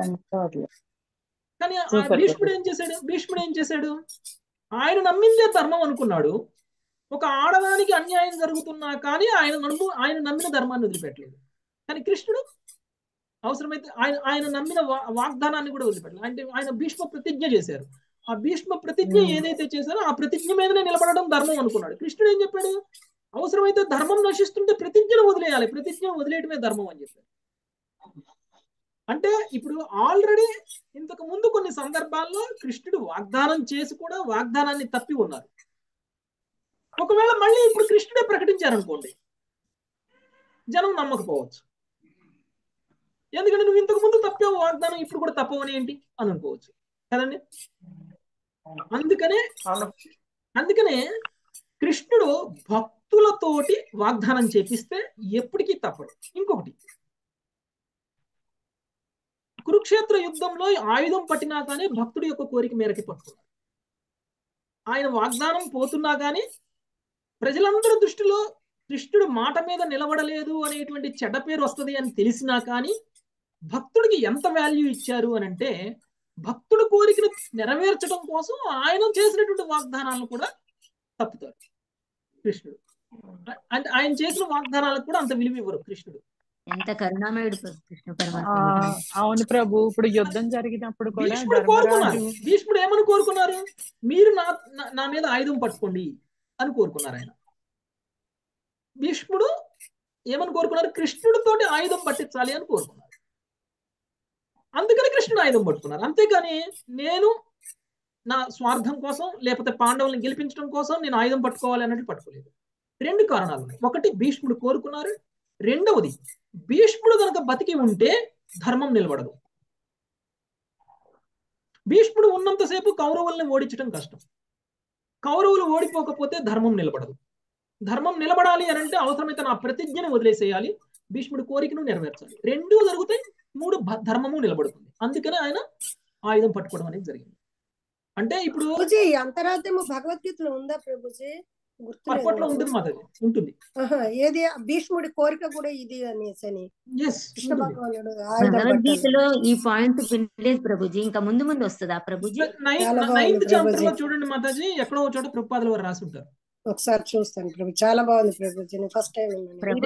కానీ ఆ Super. భీష్ముడు ఏం చేశాడు? భీష్ముడు ఏం చేశాడు? ఆయన నమ్మిందే ధర్మం అనుకున్నాడు. ఒక ఆడదానికి అన్యాయం జరుగుతున్నా కానీ ఆయన నమ్ము ఆయన నమ్మిన ధర్మాన్ని వదిలిపెట్టలేదు. కానీ కృష్ణుడు అవసరమైతే ఆయన ఆయన నమ్మిన వా- వాగ్దానాన్ని కూడా వదిలిపెట్టలేదు. అంటే ఆయన భీష్మ ప్రతిజ్ఞ చేశారు. ఆ భీష్మ ప్రతిజ్ఞ Hmm. ఏదైతే చేశారో ఆ ప్రతిజ్ఞ మీదనే నిలబడడం ధర్మం అనుకున్నాడు. కృష్ణుడు ఏం చెప్పాడు? అవసరమైతే ధర్మం నశిస్తుంటే ప్రతిజ్ఞను వదిలేయాలి, ప్రతిజ్ఞను వదిలేయటమే ధర్మం అని చెప్పారు. అంటే ఇప్పుడు ఆల్రెడీ ఇంతకు ముందు కొన్ని సందర్భాల్లో కృష్ణుడు వాగ్దానం చేసి కూడా వాగ్దానాన్ని తప్పి ఉన్నారు. ఒకవేళ మళ్ళీ ఇప్పుడు కృష్ణుడే ప్రకటించారనుకోండి, జనం నమ్మకపోవచ్చు. ఎందుకంటే నువ్వు ఇంతకు ముందు తప్పావు వాగ్దానం, ఇప్పుడు కూడా తప్పవని ఏంటి అని అనుకోవచ్చు కదండి. అందుకనే అందుకనే కృష్ణుడు భక్తులతోటి వాగ్దానం చేపిస్తే ఎప్పటికీ తప్పడు. ఇంకొకటి, కురుక్షేత్ర యుద్ధంలో ఆయుధం పట్టినా కానీ భక్తుడి యొక్క కోరిక మేరకి పట్టుకున్నారు. ఆయన వాగ్దానం పోతున్నా కానీ ప్రజలందరి దృష్టిలో కృష్ణుడు మాట మీద నిలబడలేదు అనేటువంటి చెడ్డ పేరు వస్తుంది అని తెలిసినా కానీ భక్తుడికి ఎంత వాల్యూ ఇచ్చారు అని అంటే, భక్తుడి కోరికను నెరవేర్చడం కోసం ఆయన చేసినటువంటి వాగ్దానాలను కూడా తప్పుతారు కృష్ణుడు. అంటే ఆయన చేసిన వాగ్దానాలకు కూడా అంత విలువ ఇవ్వరు కృష్ణుడు. ఎంత కరుణామయుడు కృష్ణ పరమాత్మ. అవును ప్రభు. ఇప్పుడు యుద్ధం జరిగినప్పుడు కూడా భీష్ముడు కోరుకున్నారు. భీష్ముడు ఏమని కోరుకున్నారు? మీరు నా నా మీద ఆయుధం పట్టుకోండి అని కోరుకున్నారు ఆయన. భీష్ముడు ఏమని కోరుకున్నారు? కృష్ణుడితోటి ఆయుధం పట్టించాలి అని కోరుకున్నారు. అందుకని కృష్ణుడు ఆయుధం పట్టుకున్నారు. అంతేకాని నేను నా స్వార్థం కోసం లేకపోతే పాండవులను గెలిపించడం కోసం నేను ఆయుధం పట్టుకోవాలి అన్నట్టు పట్టుకోలేదు. రెండు కారణాలు ఉన్నాయి. ఒకటి, భీష్ముడు కోరుకున్నారు. రెండవది, భీష్ముడు కనుక బతికి ఉంటే ధర్మం నిలబడదు. భీష్ముడు ఉన్నంతసేపు కౌరవుల్ని ఓడించడం కష్టం. కౌరవులు ఓడిపోకపోతే ధర్మం నిలబడదు. ధర్మం నిలబడాలి అని అంటే అవసరమైతే నా ప్రతిజ్ఞను వదిలేసేయాలి, భీష్ముడి కోరికను నెరవేర్చాలి. రెండూ జరుగుతాయి, మూడు ధర్మము నిలబడుతుంది. అందుకనే ఆయన ఆయుధం పట్టుకోవడం అనేది జరిగింది. అంటే ఇప్పుడు అంతరార్థము భగవద్గీతలో ఉందా ప్రభుజీ? అప్పట్లో ఉంటుంది మాతది, ఉంటుంది. ఏది భీష్ముడి కోరిక కూడా ఇది అనేసి కృష్ణ భగవానుడు భగవద్గీతలో ఈ పాయింట్ వినలేదు ప్రభుజీ. ఇంకా ముందు ముందు వస్తుందా ప్రభుజీ? నైన్త్ చాప్టర్ లో చూడండి మాతాజీ, ఎక్కడో చోట ప్రభుపాదుల వారు రాసి ఉంటారు. ఒకసారి చూస్తాను ప్రభు, చాలా బాగుంది ప్రభుజీ. నేను ఫస్ట్ టైం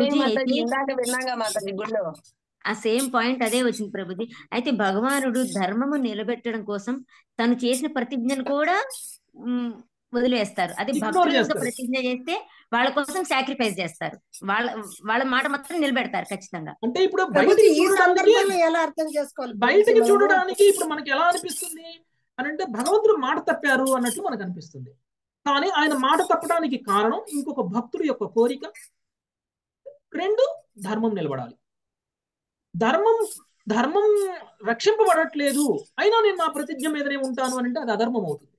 విన్నాను. ఆ సేమ్ పాయింట్ అదే వచ్చింది ప్రభుజీ. అయితే భగవానుడు ధర్మము నిలబెట్టడం కోసం తను చేసిన ప్రతిజ్ఞను కూడా వదిలేస్తారు. అది భక్తులు ప్రతిజ్ఞ చేస్తే వాళ్ళ కోసం సాక్రిఫైస్ చేస్తారు, వాళ్ళ వాళ్ళ మాట మాత్రం నిలబెడతారు ఖచ్చితంగా. అంటే ఇప్పుడు బయటికి ఈ సందర్భంలో ఎలా అర్థం చేసుకోవాలి? బయటికి చూడడానికి ఇప్పుడు మనకి ఎలా అనిపిస్తుంది అని అంటే భగవంతుడు మాట తప్పారు అన్నట్లు మనకు అనిపిస్తుంది. కానీ ఆయన మాట తప్పడానికి కారణం ఇంకొక భక్తుడి యొక్క కోరిక, రెండు ధర్మం నిలబడాలి. ధర్మం ధర్మం రక్షింపబడట్లేదు, అయినా నేను నా ప్రతిజ్ఞ మీదనే ఉంటాను అని అంటే అది అధర్మం అవుతుంది.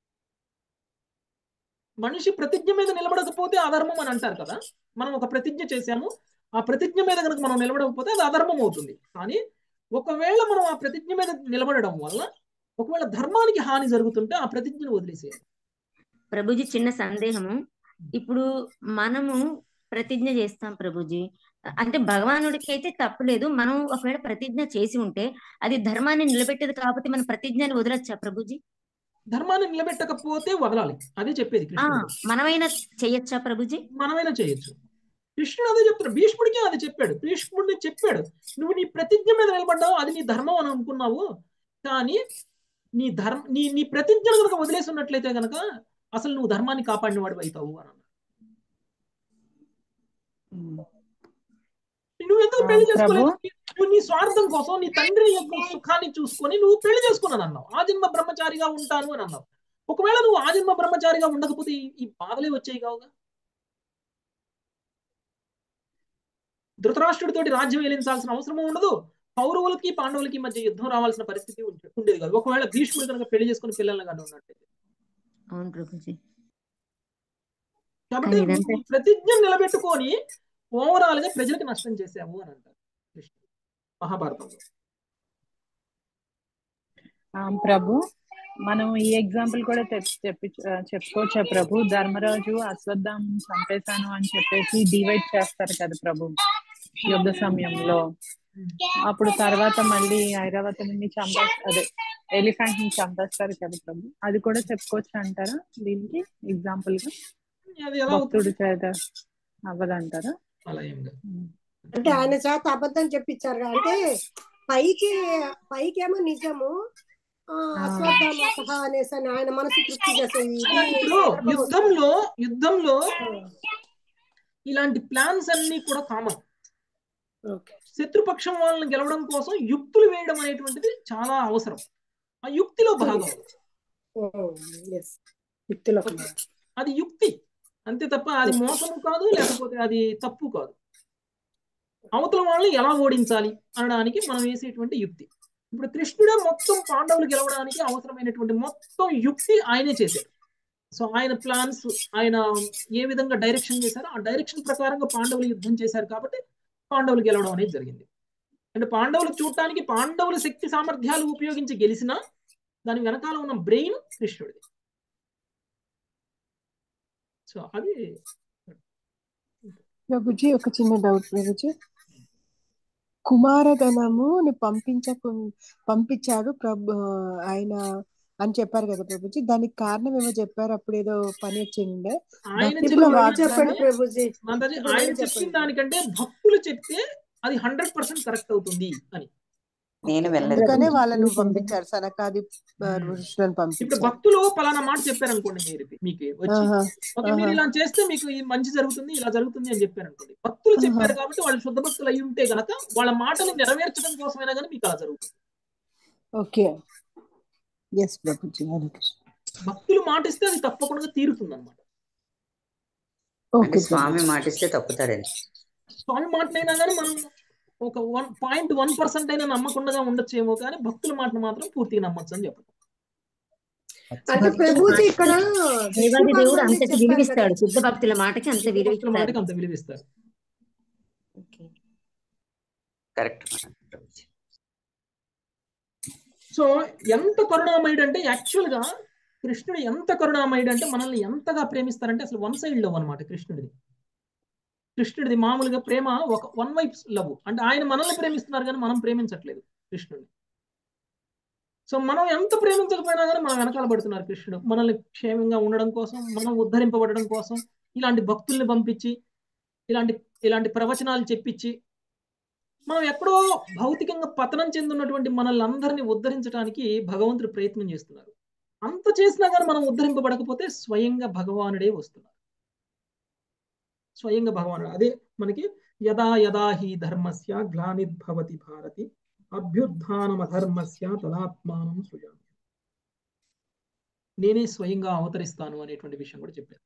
మనిషి ప్రతిజ్ఞ మీద నిలబడకపోతే అధర్మం అని అంటారు కదా. మనం ఒక ప్రతిజ్ఞ చేశాము, ఆ ప్రతిజ్ఞ మీద కనుక మనం నిలబడకపోతే అది అధర్మం అవుతుంది. కానీ ఒకవేళ మనం ఆ ప్రతిజ్ఞ మీద నిలబడడం వల్ల ఒకవేళ ధర్మానికి హాని జరుగుతుంటే ఆ ప్రతిజ్ఞను వదిలేసేయాలి. ప్రభుజీ, చిన్న సందేహము. ఇప్పుడు మనము ప్రతిజ్ఞ చేస్తాం ప్రభుజీ, అంటే భగవానుడికి అయితే తప్పలేదు. మనం ఒకవేళ ప్రతిజ్ఞ చేసి ఉంటే అది ధర్మాన్ని నిలబెట్టేది కాబట్టి మన ప్రతిజ్ఞని వదలొచ్చా ప్రభుజీ? ధర్మాన్ని నిలబెట్టకపోతే వదలాలి, అదే చెప్పేది కృష్ణుడు. మనమైనా చేయొచ్చా ప్రభుజీ? మనమైనా చేయొచ్చు. కృష్ణుడు అదే చెప్తాడు, భీష్ముడికి అది చెప్పాడు. భీష్ముడిని చెప్పాడు, నువ్వు నీ ప్రతిజ్ఞ మీద నిలబడ్డావు, అది నీ ధర్మం అని అనుకున్నావు, కానీ నీ ధర్మ నీ నీ ప్రతిజ్ఞను కనుక వదిలేసి ఉన్నట్లయితే కనుక అసలు నువ్వు ధర్మాన్ని కాపాడిన వాడు అవుతావు అని అన్నాడు. నువ్వు ఎందుకు పెళ్లి చేసుకోలేదు? నువ్వు నీ స్వార్థం కోసం నీ తండ్రి యొక్క సుఖాన్ని చూసుకొని నువ్వు పెళ్లి చేసుకున్నాను అన్నావు, ఆజన్మ బ్రహ్మచారిగా ఉంటాను అని అన్నావు. ఒకవేళ నువ్వు ఆజన్మ బ్రహ్మచారిగా ఉండకపోతే ఈ బాధలే వచ్చాయి కావుగా. ధృతరాష్ట్రుడితోటి రాజ్యం ఏలించాల్సిన అవసరం ఉండదు, కౌరవులకి పాండవులకి మధ్య యుద్ధం రావాల్సిన పరిస్థితి ఉండేది కాదు. ఒకవేళ భీష్ముడు కనుక పెళ్లి చేసుకుని పిల్లల్ని కానీ ఉన్నట్టయితే. అవును ప్రభుజీ. కాబట్టి ప్రతిజ్ఞ నిలబెట్టుకొని ఓవరాల్ గా ప్రజలకు నష్టం చేశాము అని అంటారు కృష్ణుడు మహాభారతంలో. ప్రభు, మనం ఈ ఎగ్జాంపుల్ కూడా చెప్పి చెప్పుకోవచ్చా ప్రభు? ధర్మరాజు అశ్వత్థామను చంపేశాను అని చెప్పేసి డివైడ్ చేస్తారు కదా ప్రభు యుద్ధ సమయంలో. అప్పుడు తర్వాత మళ్ళీ ఐరావతుని చంపే అదే ఎలిఫెంట్ ని చంపేస్తారు కదా ప్రభు, అది కూడా చెప్పుకోవచ్చు అంటారా దీనికి ఎగ్జాంపుల్ గా? భక్తుడి చేత అవ్వదంటారా? అంటే ఆయన చేత అబద్ధం చెప్పించారు. అంటే పైకి పైకేమో నిజము, అశ్వత్థామ అనేసి ఆయన మనసు తృప్తి చేసేది. యుద్ధంలో యుద్ధంలో ఇలాంటి ప్లాన్స్ అన్ని కూడా కామన్. శత్రుపక్షం వాళ్ళని గెలవడం కోసం యుక్తులు వేయడం అనేటువంటిది చాలా అవసరం. ఆ యుక్తిలో భాగం అది యుక్తి అంతే తప్ప అది మోసము కాదు, లేకపోతే అది తప్పు కాదు. అవతల వాళ్ళని ఎలా ఓడించాలి అనడానికి మనం వేసేటువంటి యుక్తి. ఇప్పుడు కృష్ణుడే మొత్తం పాండవులు గెలవడానికి అవసరమైనటువంటి మొత్తం యుక్తి ఆయనే చేశారు. సో ఆయన ప్లాన్స్, ఆయన ఏ విధంగా డైరెక్షన్ చేశారో ఆ డైరెక్షన్ ప్రకారంగా పాండవులు యుద్ధం చేశారు కాబట్టి పాండవులు గెలవడం అనేది జరిగింది. అంటే పాండవులు చూడటానికి పాండవుల శక్తి సామర్థ్యాలు ఉపయోగించి గెలిచినా దాని వెనకాల ఉన్న బ్రెయిన్ కృష్ణుడిది. సో అది ప్రభుజీ ఒక చిన్న డౌట్ ప్రభుజీ. కుమారగణముని పంపించకు పంపించాడు ప్రభు ఆయన అని చెప్పారు కదా ప్రభుజీ, దానికి కారణం ఏమో చెప్పారు. అప్పుడు ఏదో పని వచ్చిండే చెప్పండి ప్రభుజీ. ఆయన చెప్పిన దానికంటే భక్తులు చెప్తే అది హండ్రెడ్ పర్సెంట్ కరెక్ట్ అవుతుంది అని అందుకనే వాళ్ళను పంపించారు, సనకాది ఋషులను పంపించారు. ఇప్పుడు భక్తులు పలానా మాట చెప్పారు అనుకోండి, మీరు మీకు వచ్చి ఓకే మీరు ఇలా చేస్తే మీకు మంచి జరుగుతుంది, ఇలా జరుగుతుంది అని చెప్పారు అనుకోండి. భక్తులు చెప్పారు కాబట్టి వాళ్ళు శుద్ధ భక్తులు అయి ఉంటే గనక వాళ్ళ మాటలు నెరవేర్చడం కోసమైనా కానీ మీకు అలా జరుగుతుంది. Okay yes Prabhuji. భక్తులు మాటిస్తే అది తప్పకుండా తీరుతుంది అనమాట. స్వామి మాటిస్తే తప్పుతాడండి. స్వామి మాటనైనా కానీ మనం ఒక వన్ పాయింట్ వన్ పర్సెంట్ అయినా నమ్మకుండా ఉండొచ్చేమో, కానీ భక్తుల మాటను మాత్రం పూర్తిగా నమ్మచ్చు అని చెప్పడం. అంటే ప్రభుజీ ఇక్కడ దేవాది దేవుడు అంతటి విలువిస్తాడు, శుద్ధ భక్తుల మాటకి అంత విలువ మాటకి అంత విలువిస్తారు. సో ఎంత కరుణామయుడు అంటే యాక్చువల్ గా కృష్ణుడు ఎంత కరుణామయుడు అంటే మనల్ని ఎంతగా ప్రేమిస్తారంటే అసలు వన్ సైడ్ లవ్ అనమాట కృష్ణుడిది. కృష్ణుడిది మామూలుగా ప్రేమ ఒక వన్ వైప్ లవ్, అంటే ఆయన మనల్ని ప్రేమిస్తున్నారు కానీ మనం ప్రేమించట్లేదు కృష్ణుడిని. సో మనం ఎంత ప్రేమించకపోయినా కానీ మనం వెనకాల పడుతున్నారు కృష్ణుడు మనల్ని క్షేమంగా ఉండడం కోసం, మనం ఉద్ధరింపబడడం కోసం ఇలాంటి భక్తుల్ని పంపించి ఇలాంటి ఇలాంటి ప్రవచనాలు చెప్పించి మనం ఎక్కడో భౌతికంగా పతనం చెందున్నటువంటి మనల్ని అందరినీ ఉద్ధరించడానికి భగవంతుడు ప్రయత్నం చేస్తున్నారు. అంత చేసినా కానీ మనం ఉద్ధరింపబడకపోతే స్వయంగా భగవానుడే వస్తున్నారు. స్వయంగా భగవానుడు అదే మనకి యదా యదా హి ధర్మస్య గ్లానిర్భవతి భారతి అభ్యుత్థానం అధర్మస్య తదాత్మానం సృజామి. నేనే స్వయంగా అవతరిస్తాను అనేటువంటి విషయం కూడా చెప్పారు.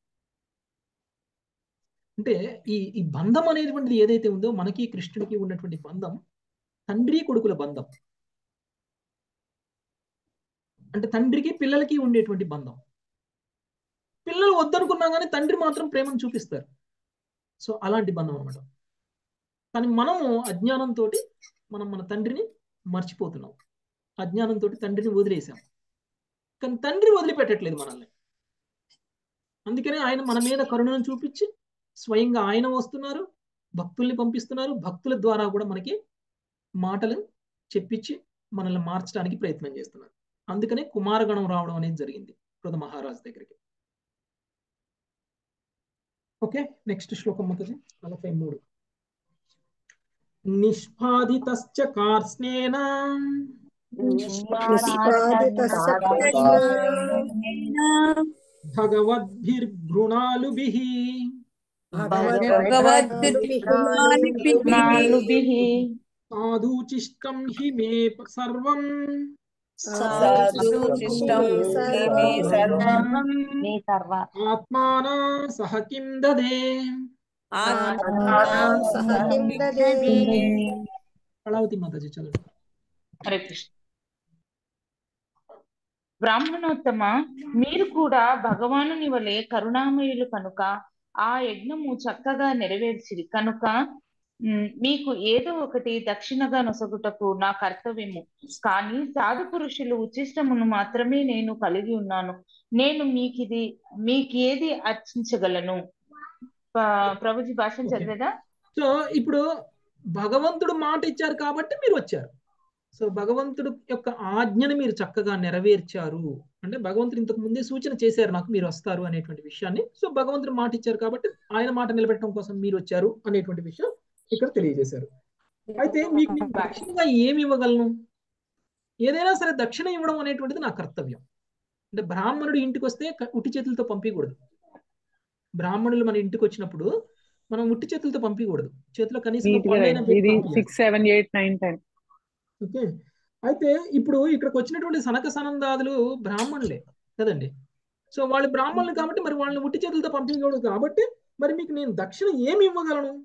అంటే ఈ ఈ బంధం అనేటువంటిది ఏదైతే ఉందో మనకి కృష్ణుడికి ఉన్నటువంటి బంధం తండ్రి కొడుకుల బంధం. అంటే తండ్రికి పిల్లలకి ఉండేటువంటి బంధం. పిల్లలు వద్దనుకున్నా కానీ తండ్రి మాత్రం ప్రేమను చూపిస్తారు. సో అలాంటి బంధం అనమాట. కానీ మనము అజ్ఞానంతో మనం మన తండ్రిని మర్చిపోతున్నాం, అజ్ఞానంతో తండ్రిని వదిలేసాం. కానీ తండ్రి వదిలిపెట్టట్లేదు మనల్ని. అందుకనే ఆయన మన మీద కరుణను చూపించి స్వయంగా ఆయన వస్తున్నారు, భక్తుల్ని పంపిస్తున్నారు. భక్తుల ద్వారా కూడా మనకి మాటలు చెప్పించి మనల్ని మార్చడానికి ప్రయత్నం చేస్తున్నారు. అందుకనే కుమారగణం రావడం అనేది జరిగింది పృథ మహారాజు దగ్గరికి. ఓకే, నెక్స్ట్ శ్లోకం అవుతుంది నలభై మూడు. నిష్పాదితశ్చ కార్ష్ణేన భగవద్భిర్భృణాలుభిః సాధూచిష్టం హి మే సర్వం ఆత్మానా సహ కిం దదే. కళావతి మాతాజీ చదువు. హరే కృష్ణ. బ్రాహ్మణోత్తమ, మీరు కూడా భగవానుని వలె కరుణామయులు కనుక ఆ యజ్ఞము చక్కగా నెరవేర్చిరి కనుక మీకు ఏదో ఒకటి దక్షిణగా నొసగుటకు నా కర్తవ్యము. కానీ సాధు పురుషులు ఉచిష్టమును మాత్రమే నేను కలిగి ఉన్నాను. నేను మీకిది మీకేది అర్చించగలను? ప్రభుజీ భాషను చదివేదా? సో ఇప్పుడు భగవంతుడు మాట ఇచ్చారు కాబట్టి మీరు వచ్చారు. సో భగవంతుడు యొక్క ఆజ్ఞని మీరు చక్కగా నెరవేర్చారు అంటే భగవంతుడు ఇంతకు ముందే సూచన చేశారు నాకు మీరు వస్తారు అనేటువంటి విషయాన్ని. సో భగవంతుడు మాట ఇచ్చారు కాబట్టి ఆయన మాట నిలబెట్టడం కోసం మీరు వచ్చారు అనేటువంటి విషయం ఇక్కడ తెలియజేశారు. అయితే మీకు దక్షిణగా ఏమి ఇవ్వగలను? ఏదైనా సరే దక్షిణ ఇవ్వడం అనేటువంటిది నా కర్తవ్యం. అంటే బ్రాహ్మణుడు ఇంటికి వస్తే ఉట్టి చేతులతో పంపించకూడదు. బ్రాహ్మణులు మన ఇంటికి వచ్చినప్పుడు మనం ఉట్టి చేతులతో పంపించకూడదు, చేతిలో కనీసం నీట్ గా పళ్ళైనా రైట్. పెట్టి ఇది పంపించాలి. Six seven eight nine ten. Okay. అయితే ఇప్పుడు ఇక్కడికి వచ్చినటువంటి సనక సనందాదులు బ్రాహ్మణులే కదండి. సో వాళ్ళు బ్రాహ్మణులు కాబట్టి మరి వాళ్ళని ఉట్టి చేతులతో పంపించకూడదు కాబట్టి మరి మీకు నేను దక్షిణ ఏమి ఇవ్వగలను?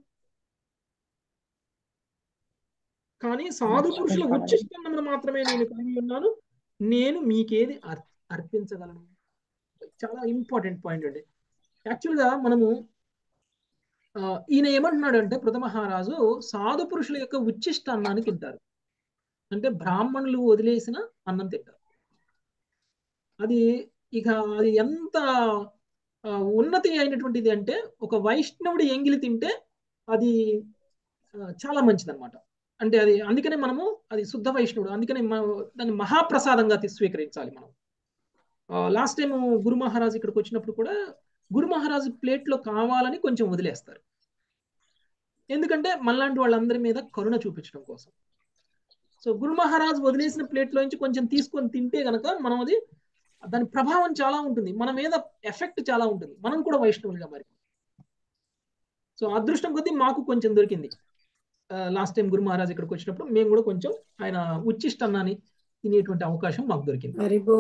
కానీ సాధు పురుషుల ఉచ్చిష్టమును మాత్రమే నేను కలిగి ఉన్నాను, నేను మీకేది అర్ అర్పించగలను. చాలా ఇంపార్టెంట్ పాయింట్ అండి. యాక్చువల్గా మనము ఈయన ఏమంటున్నాడు అంటే పృథ మహారాజు సాధు పురుషుల యొక్క ఉచ్చిష్ట అన్నాన్ని తింటారు, అంటే బ్రాహ్మణులు వదిలేసిన అన్నం తింటారు. అది ఇక అది ఎంత ఉన్నతి అయినటువంటిది అంటే ఒక వైష్ణవుడి ఎంగిలి తింటే అది చాలా మంచిది అనమాట. అంటే అది అందుకనే మనము అది శుద్ధ వైష్ణవుడు, అందుకనే దాన్ని మహాప్రసాదంగా స్వీకరించాలి మనం. లాస్ట్ టైం గురు మహారాజు ఇక్కడికి వచ్చినప్పుడు కూడా గురు మహారాజు ప్లేట్లో కావాలని కొంచెం వదిలేస్తారు, ఎందుకంటే మనలాంటి వాళ్ళందరి మీద కరుణ చూపించడం కోసం. సో గురు మహారాజు వదిలేసిన ప్లేట్లో నుంచి కొంచెం తీసుకొని తింటే గనక మనం అది దాని ప్రభావం చాలా ఉంటుంది, మన మీద ఎఫెక్ట్ చాలా ఉంటుంది, మనం కూడా వైష్ణవులుగా మరి. సో అదృష్టం కొద్దీ మాకు కొంచెం దొరికింది. లాస్ట్ టైం గురు మహారాజ్ ఇక్కడికి వచ్చినప్పుడు మేము కూడా కొంచెం ఆయన ఉచ్చిష్టన్నాన్ని తినేటువంటి అవకాశం మాకు దొరికింది.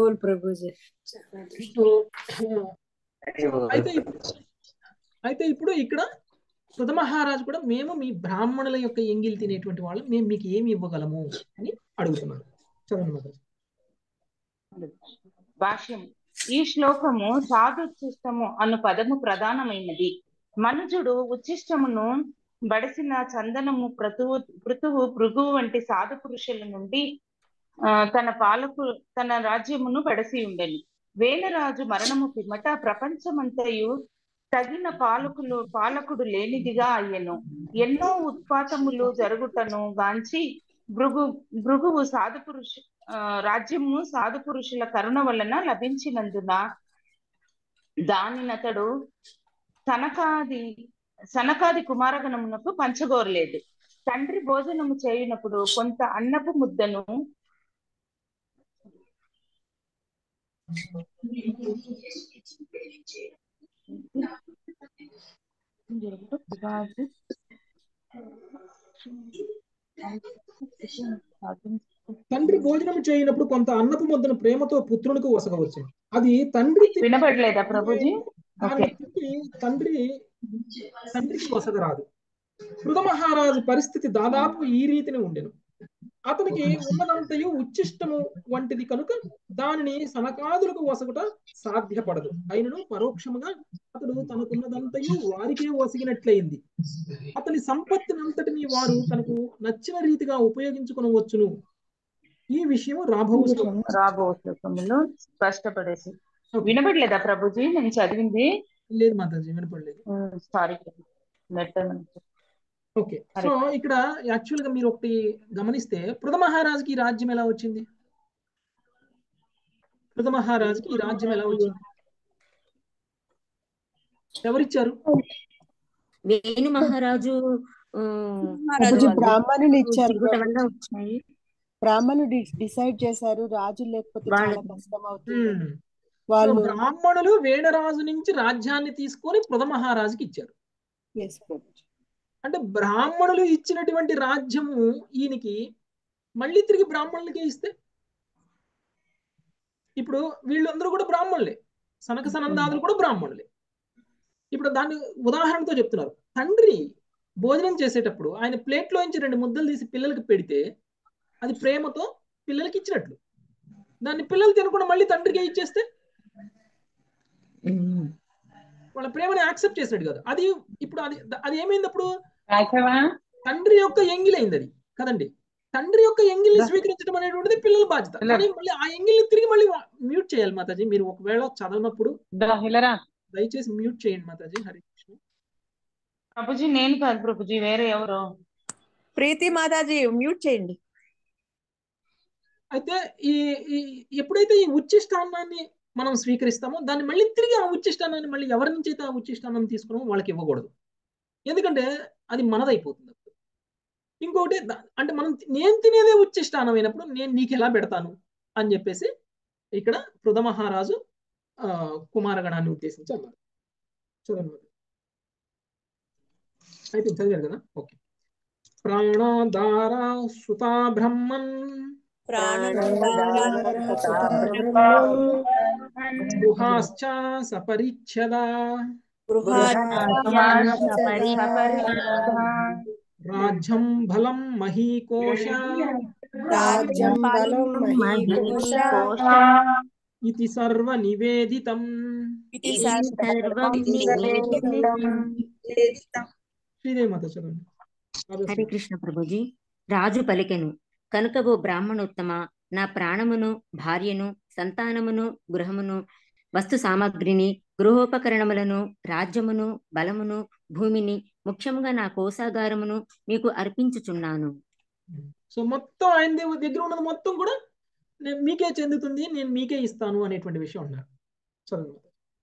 అయితే అయితే ఇప్పుడు ఇక్కడ పృథ మహారాజు కూడా మేము మీ బ్రాహ్మణుల యొక్క ఎంగిల్ తినేటువంటి వాళ్ళు, మేము మీకు ఏమి ఇవ్వగలము అని అడుగుతున్నారు. చదవండి. భాష్యం. ఈ శ్లోకము సాధుచ్చిష్టము అను పదము ప్రధానమైనది. మనుజుడు ఉచ్చిష్టమును బడిసిన చందనము ప్రతువు పృతువు భృగువు వంటి సాధు పురుషుల నుండి ఆ తన పాలకు తన రాజ్యమును బడసి ఉండెను. వేనరాజు మరణము పిమ్మట ప్రపంచమంతయు తగిన పాలకులు పాలకుడు లేనిదిగా అయ్యెను. ఎన్నో ఉత్పాతములు జరుగుటను గాంచి భృగు భృగువు సాధు పురుష ఆ రాజ్యము సాధు పురుషుల కరుణ వలన లభించినందున దానినతడు సనకాది సనకాది కుమారగణమునకు పంచగోరలేదు. తండ్రి భోజనము చేయునప్పుడు కొంత అన్నపు ముద్దను తండ్రి భోజనం చేయనప్పుడు కొంత అన్నపు ముద్దను ప్రేమతో పుత్రునికి వసగవచ్చు. అది తండ్రి వినబడలేదా ప్రభుజీ? తండ్రి తండ్రికి వసగరాదు. పృథ మహారాజు పరిస్థితి దాదాపు ఈ రీతిని ఉండెను. అతనికి ఉన్నదంతయు ఉచ్చిష్టము వంటిది కనుక దానిని సనకాదులకు వసగుట సాధ్యపడదు. అయినను పరోక్షముగా అతడు తనకున్నదంతయు వారికే వసిగినట్లయింది. అతని సంపత్తినంతటిని వారు తనకు నచ్చిన రీతిగా ఉపయోగించుకొనవచ్చును. ఈ విషయం రాబో రాబో శ్లోకములో స్పష్టపడేసి. వినపడలేదా ప్రభుజీ నేను చదివింది? లేదు మాతాజీ, వినపడలేదు. సారీ. ఓకే. సో ఇక్కడ యాక్చువల్ గా మీరు ఒకటి గమనిస్తే పృథ మహారాజుకి ఈ రాజ్యం ఎలా వచ్చింది? పృథ మహారాజుకి ఈ రాజ్యం ఎలా వచ్చింది? ఎవరిచ్చారు? వేణు మహారాజు బ్రాహ్మణులు ఇచ్చారు. బ్రాహ్మణులు డిసైడ్ చేశారు, రాజు లేకపోతే చాలా కష్టం అవుతుంది. వాళ్ళు బ్రాహ్మణులు వేణరాజు నుంచి రాజ్యాన్ని తీసుకొని పృథ మహారాజుకి ఇచ్చారు. అంటే బ్రాహ్మణులు ఇచ్చినటువంటి రాజ్యము ఈయనకి మళ్ళీ తిరిగి బ్రాహ్మణులకే ఇస్తే, ఇప్పుడు వీళ్ళందరూ కూడా బ్రాహ్మణులే, సనక సనందాదులు కూడా బ్రాహ్మణులే. ఇప్పుడు దాన్ని ఉదాహరణతో చెప్తున్నారు. తండ్రి భోజనం చేసేటప్పుడు ఆయన ప్లేట్లో నుంచి రెండు ముద్దలు తీసి పిల్లలకి పెడితే అది ప్రేమతో పిల్లలకి ఇచ్చినట్లు. దాన్ని పిల్లలు తినకుండా మళ్ళీ తండ్రికి ఇచ్చేస్తే వాళ్ళ ప్రేమని యాక్సెప్ట్ చేసినట్టు కాదు. అది ఇప్పుడు అది అది ఏమైంది? అప్పుడు తండ్రి యొక్క ఎంగిలైంది అది కదండి. తండ్రి యొక్క ఎంగిల్ని స్వీకరించడం అనేటువంటిది పిల్లల బాధ్యత. కానీ మళ్ళీ ఆ ఎంగిల్ని తిరిగి మళ్ళీ మ్యూట్ చేయాలి మాతాజీ. మీరు ఒకవేళ చదవనప్పుడు దయచేసి మ్యూట్ చేయండి మాతాజీ. హరి కృష్ణ. ప్రభుజీ నేను కాదు ప్రభుజీ, వేరే ఎవరు. ప్రీతి మాతాజీ మ్యూట్ చేయండి. అయితే ఈ ఎప్పుడైతే ఈ ఉచ్చిష్టాన్నాన్ని మనం స్వీకరిస్తామో దాన్ని మళ్ళీ తిరిగి ఆ ఉచ్చిష్టానాన్ని మళ్ళీ ఎవరి నుంచి అయితే ఆ ఉచ్చిష్టానాన్ని తీసుకున్నామో వాళ్ళకి ఇవ్వకూడదు, ఎందుకంటే అది మనదైపోతుంది. ఇంకొకటి అంటే మనం నేను తినేదే ఉచ్చిష్టానం అయినప్పుడు నేను నీకు ఎలా పెడతాను అని చెప్పేసి ఇక్కడ పృథ మహారాజు ఆ కుమారగణాన్ని ఉద్దేశించి అన్నారు. చూడండి. అయితే చదివారు కదా, ఓకే. ప్రాణాధారా సుతా బ్రహ్మన్ గృహాశ్చ సపరిచ్ఛదా రాజ్యం బలం మహీకోశ రాజ్యం బలం మహీకోశ ఇతి సర్వ నివేదితం. శ్రీదేవి మాత చదవండి. హరే కృష్ణ ప్రభుజీ. రాజు పలికెను, కనుక ఓ బ్రాహ్మణోత్తమ, నా ప్రాణమును, భార్యను, సంతానమును, గృహమును, వస్తు సామాగ్రిని, గృహోపకరణములను, రాజ్యమును, బలమును, భూమిని, ముఖ్యంగా నా కోశాగారమును మీకు అర్పించుచున్నాను. సో మొత్తం ఆయన దగ్గర ఉన్నది మొత్తం కూడా నేను మీకే చెందుతుంది, నేను మీకే ఇస్తాను అనేటువంటి విషయం అన్నారు. చదవండి.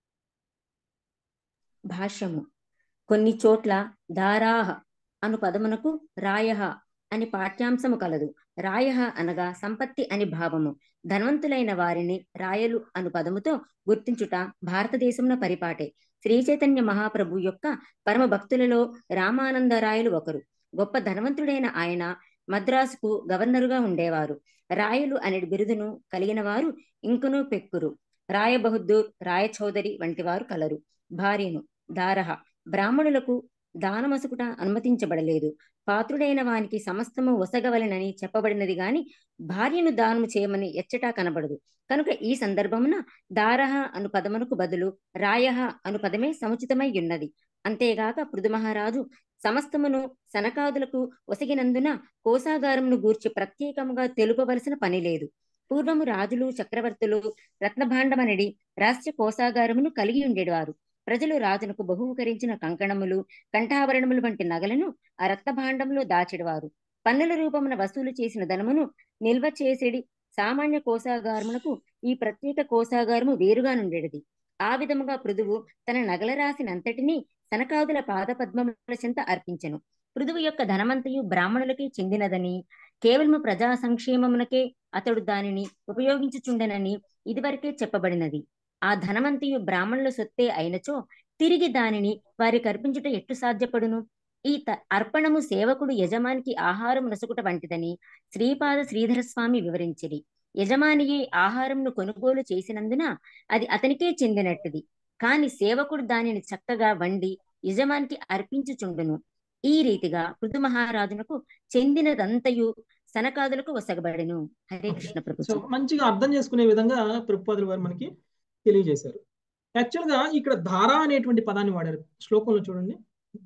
భాష్యము. కొన్ని చోట్ల దారాహ అను పదమునకు రాయహ అని పాఠ్యాంశము కలదు. రాయహ అనగా సంపత్తి అని భావము. ధనవంతులైన వారిని రాయలు అను పదముతో గుర్తించుట భారతదేశంలో పరిపాటే. శ్రీ చైతన్య మహాప్రభు యొక్క పరమ భక్తులలో రామానందరాయలు ఒకరు. గొప్ప ధనవంతుడైన ఆయన మద్రాసుకు గవర్నరుగా ఉండేవారు. రాయలు అనే బిరుదును కలిగిన వారు ఇంకును పెక్కురు. రాయ బహదూర్, రాయ చౌదరి వంటి వారు కలరు. భార్యను దారహ బ్రాహ్మణులకు దానమసుకుట అనుమతించబడలేదు. పాత్రుడైన వానికి సమస్తము వసగవలెనని చెప్పబడినది గాని భార్యను దానము చేయమని ఎచ్చటా కనబడదు. కనుక ఈ సందర్భమున దారహ అను పదమునకు బదులు రాయహ అను పదమే సముచితమై ఉన్నది. అంతేగాక పృథు మహారాజు సమస్తమును సనకాదులకు ఒసగినందున కోశాగారమును గూర్చి ప్రత్యేకముగా తెలుపవలసిన పని లేదు. పూర్వము రాజులు, చక్రవర్తులు రత్నభాండమనడి రాష్ట్ర కోశాగారమును కలిగి ఉండేవారు. ప్రజలు రాజునకు బహూకరించిన కంకణములు, కంఠాభరణములు వంటి నగలను ఆ రత్నభాండంలో దాచెడివారు. పన్నుల రూపమున వసూలు చేసిన ధనమును నిల్వ చేసేడి సామాన్య కోశాగారమునకు ఈ ప్రత్యేక కోశాగారము వేరుగా నుండేది. ఆ విధముగా పృథువు తన నగల రాశినంతటినీ సనకాదుల పాదపద్మముల చెంత అర్పించెను. పృథువు యొక్క ధనమంతయు బ్రాహ్మణులకే చెందినదని, కేవలము ప్రజా సంక్షేమమునకే అతడు దానిని ఉపయోగించుచుండెనని ఇదివరకే చెప్పబడినది. ఆ ధనమంతయు బ్రాహ్మణుల సొత్తే అయినచో తిరిగి దానిని వారికి అర్పించుట ఎట్టు సాధ్యపడును? ఈ అర్పణము సేవకుడు యజమానికి ఆహారం నొసగుట వంటిదని శ్రీపాద శ్రీధర స్వామి వివరించిరి. యజమానియే ఆహారంను కొనుగోలు చేసినందున అది అతనికే చెందినట్టుది. కాని సేవకుడు దానిని చక్కగా వండి యజమానికి అర్పించుచుండును. ఈ రీతిగా పృథు మహారాజునకు చెందినదంతయు సనకాదులకు వసగబడెను. హరే కృష్ణ ప్రభు. సో మంచిగా అర్థం చేసుకునే విధంగా ప్రభుపాదుల వారు మనకి తెలియజేశారు. యాక్చువల్ గా ఇక్కడ ధార అనేటువంటి పదాన్ని వాడారు. శ్లోకంలో చూడండి,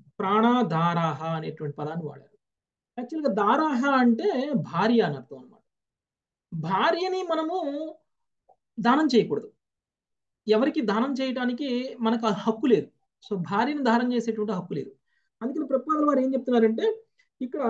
ప్రాణాధారాహ అనేటువంటి పదాన్ని వాడారు. యాక్చువల్ గా దారాహ అంటే భార్య అని అర్థం అనమాట. భార్యని మనము దానం చేయకూడదు. ఎవరికి దానం చేయడానికి మనకు ఆ హక్కు లేదు. సో భార్యను దానం చేసేటువంటి హక్కు లేదు. అందుకని ప్రభుపాదుల వారు ఏం చెప్తున్నారంటే, ఇక్కడ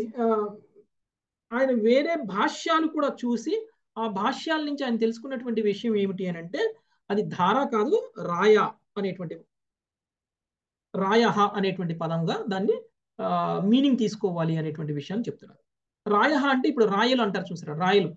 ఆయన వేరే భాష్యాలు కూడా చూసి ఆ భాష్యాల నుంచి ఆయన తెలుసుకున్నటువంటి విషయం ఏమిటి అని అంటే, అది ధార కాదు, రాయ అనేటువంటి రాయహ అనేటువంటి పదంగా దాన్ని మీనింగ్ తీసుకోవాలి అనేటువంటి విషయాన్ని చెప్తున్నారు. రాయహ అంటే ఇప్పుడు రాయలు అంటారు చూసారా, రాయలు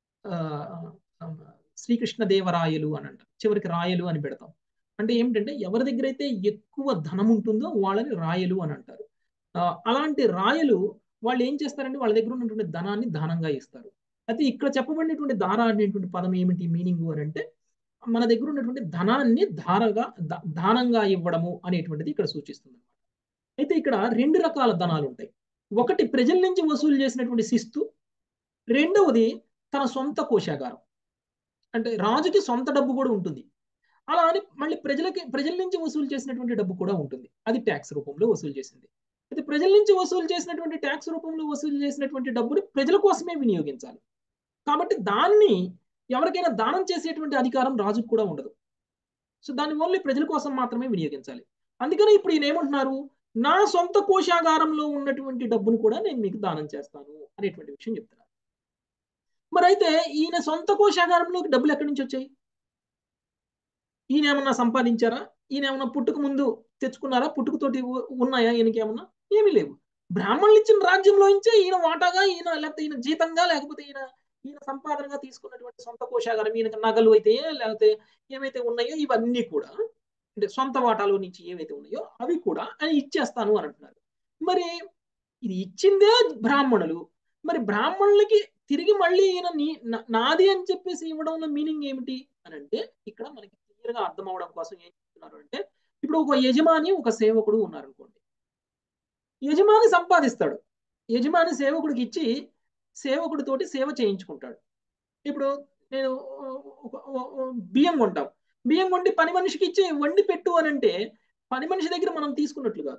శ్రీకృష్ణ దేవరాయలు అని అంటారు. చివరికి రాయలు అని పెడతాం. అంటే ఏమిటంటే ఎవరి దగ్గర అయితే ఎక్కువ ధనం ఉంటుందో వాళ్ళని రాయలు అని అంటారు. అలాంటి రాయలు వాళ్ళు ఏం చేస్తారంటే వాళ్ళ దగ్గర ఉన్నటువంటి ధనాన్ని దానంగా ఇస్తారు. అయితే ఇక్కడ చెప్పబడినటువంటి దార అనేటువంటి పదం ఏమిటి మీనింగ్ అని అంటే, మన దగ్గర ఉన్నటువంటి ధనాన్ని ధారగా దానంగా ఇవ్వడము అనేటువంటిది ఇక్కడ సూచిస్తుంది. అయితే ఇక్కడ రెండు రకాల ధనాలు ఉంటాయి. ఒకటి ప్రజల నుంచి వసూలు చేసినటువంటి శిస్తు, రెండవది తన సొంత కోశాగారం. అంటే రాజుకి సొంత డబ్బు కూడా ఉంటుంది. అలా అని మళ్ళీ ప్రజలకి ప్రజల నుంచి వసూలు చేసినటువంటి డబ్బు కూడా ఉంటుంది. అది ట్యాక్స్ రూపంలో వసూలు చేసింది. అయితే ప్రజల నుంచి వసూలు చేసినటువంటి ట్యాక్స్ రూపంలో వసూలు చేసినటువంటి డబ్బుని ప్రజల కోసమే వినియోగించాలి. కాబట్టి దాన్ని ఎవరికైనా దానం చేసేటువంటి అధికారం రాజుకు కూడా ఉండదు. సో దాన్ని ఓన్లీ ప్రజల కోసం మాత్రమే వినియోగించాలి. అందుకని ఇప్పుడు ఈయన ఏమంటున్నారు, నా సొంత కోశాగారంలో ఉన్నటువంటి డబ్బును కూడా నేను మీకు దానం చేస్తాను అనేటువంటి విషయం చెప్తున్నారు. మరి అయితే ఈయన సొంత కోశాగారంలోకి డబ్బులు ఎక్కడి నుంచి వచ్చాయి? ఈయన ఏమన్నా సంపాదించారా? ఈయన ఏమన్నా పుట్టుక ముందు తెచ్చుకున్నారా? పుట్టుకతోటి ఉన్నాయా ఈయనకి? ఏమన్నా ఏమీ లేవు. బ్రాహ్మణులు ఇచ్చిన రాజ్యంలో నుంచే ఈయన వాటాగా, ఈయన లేకపోతే ఈయన జీతంగా, లేకపోతే ఈయన ఈయన సంపాదనగా తీసుకున్నటువంటి సొంత కోశాగారం, ఈయన నగలు అయితే లేకపోతే ఏవైతే ఉన్నాయో ఇవన్నీ కూడా, అంటే సొంత వాటాలో నుంచి ఏవైతే ఉన్నాయో అవి కూడా ఆయన ఇచ్చేస్తాను అని అంటున్నారు. మరి ఇది ఇచ్చిందే బ్రాహ్మణులు, మరి బ్రాహ్మణులకి తిరిగి మళ్ళీ ఈయన నీ నాది అని చెప్పేసి ఇవ్వడంలో మీనింగ్ ఏమిటి అని అంటే, ఇక్కడ మనకి క్లియర్గా అర్థం అవడం కోసం ఏం చెప్తున్నారు అంటే, ఇప్పుడు ఒక యజమాని ఒక సేవకుడు ఉన్నారనుకోండి. యజమాని సంపాదిస్తాడు, యజమాని సేవకుడికి ఇచ్చి సేవకుడితోటి సేవ చేయించుకుంటాడు. ఇప్పుడు నేను బియ్యం కొంటాం, బియ్యం కొండి పని మనిషికి ఇచ్చి వండి పెట్టు అని అంటే పని మనిషి దగ్గర మనం తీసుకున్నట్లు కాదు,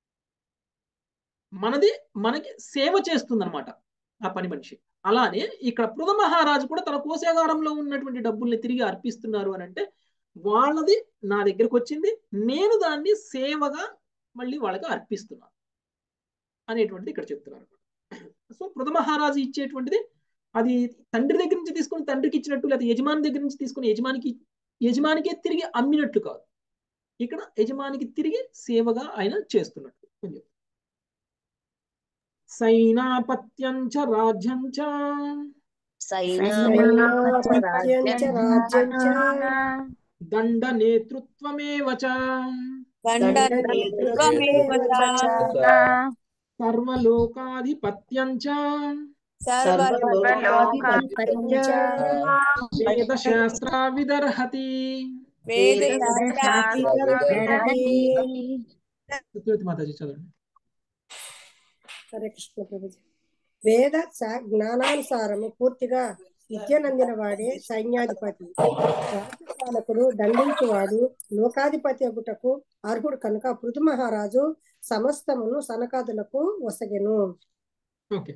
మనది మనకి సేవ చేస్తుంది అనమాట ఆ పని మనిషి. అలానే ఇక్కడ పృథ మహారాజు కూడా తన కోశాగారంలో ఉన్నటువంటి డబ్బుల్ని తిరిగి అర్పిస్తున్నారు అని అంటే, వాళ్ళది నా దగ్గరకు వచ్చింది, నేను దాన్ని సేవగా మళ్ళీ వాళ్ళకి అర్పిస్తున్నాను అనేటువంటిది ఇక్కడ చెప్తున్నారు. సో పృథ మహారాజు ఇచ్చేటువంటిది అది తండ్రి దగ్గర నుంచి తీసుకుని తండ్రికి ఇచ్చినట్టు, లేదా యజమాని దగ్గర నుంచి తీసుకుని యజమానికి యజమానికే తిరిగి అమ్మినట్లు కాదు, ఇక్కడ యజమానికి తిరిగి సేవగా ఆయన చేస్తున్నట్టు. సైనాపత్యంచ రాజ్యంచ దండ నేతృత్వమేవచ సర్వలోకాధిపత్యంచ వేదశాస్త్ర విదర్హతి. మాతాజీ చదవండి. హరే కృష్ణ ప్రభుజీ. వేద జ్ఞానానుసారము పూర్తిగా విద్యనందిన వాడే సైన్యాధిపతి. రాజ్యపాలకుడు దండించువాడు లోకాధిపతి అగుటకు అర్హుడు కనుక పృథు మహారాజు సమస్తమును సనకాదులకు వసగెను. ఓకే,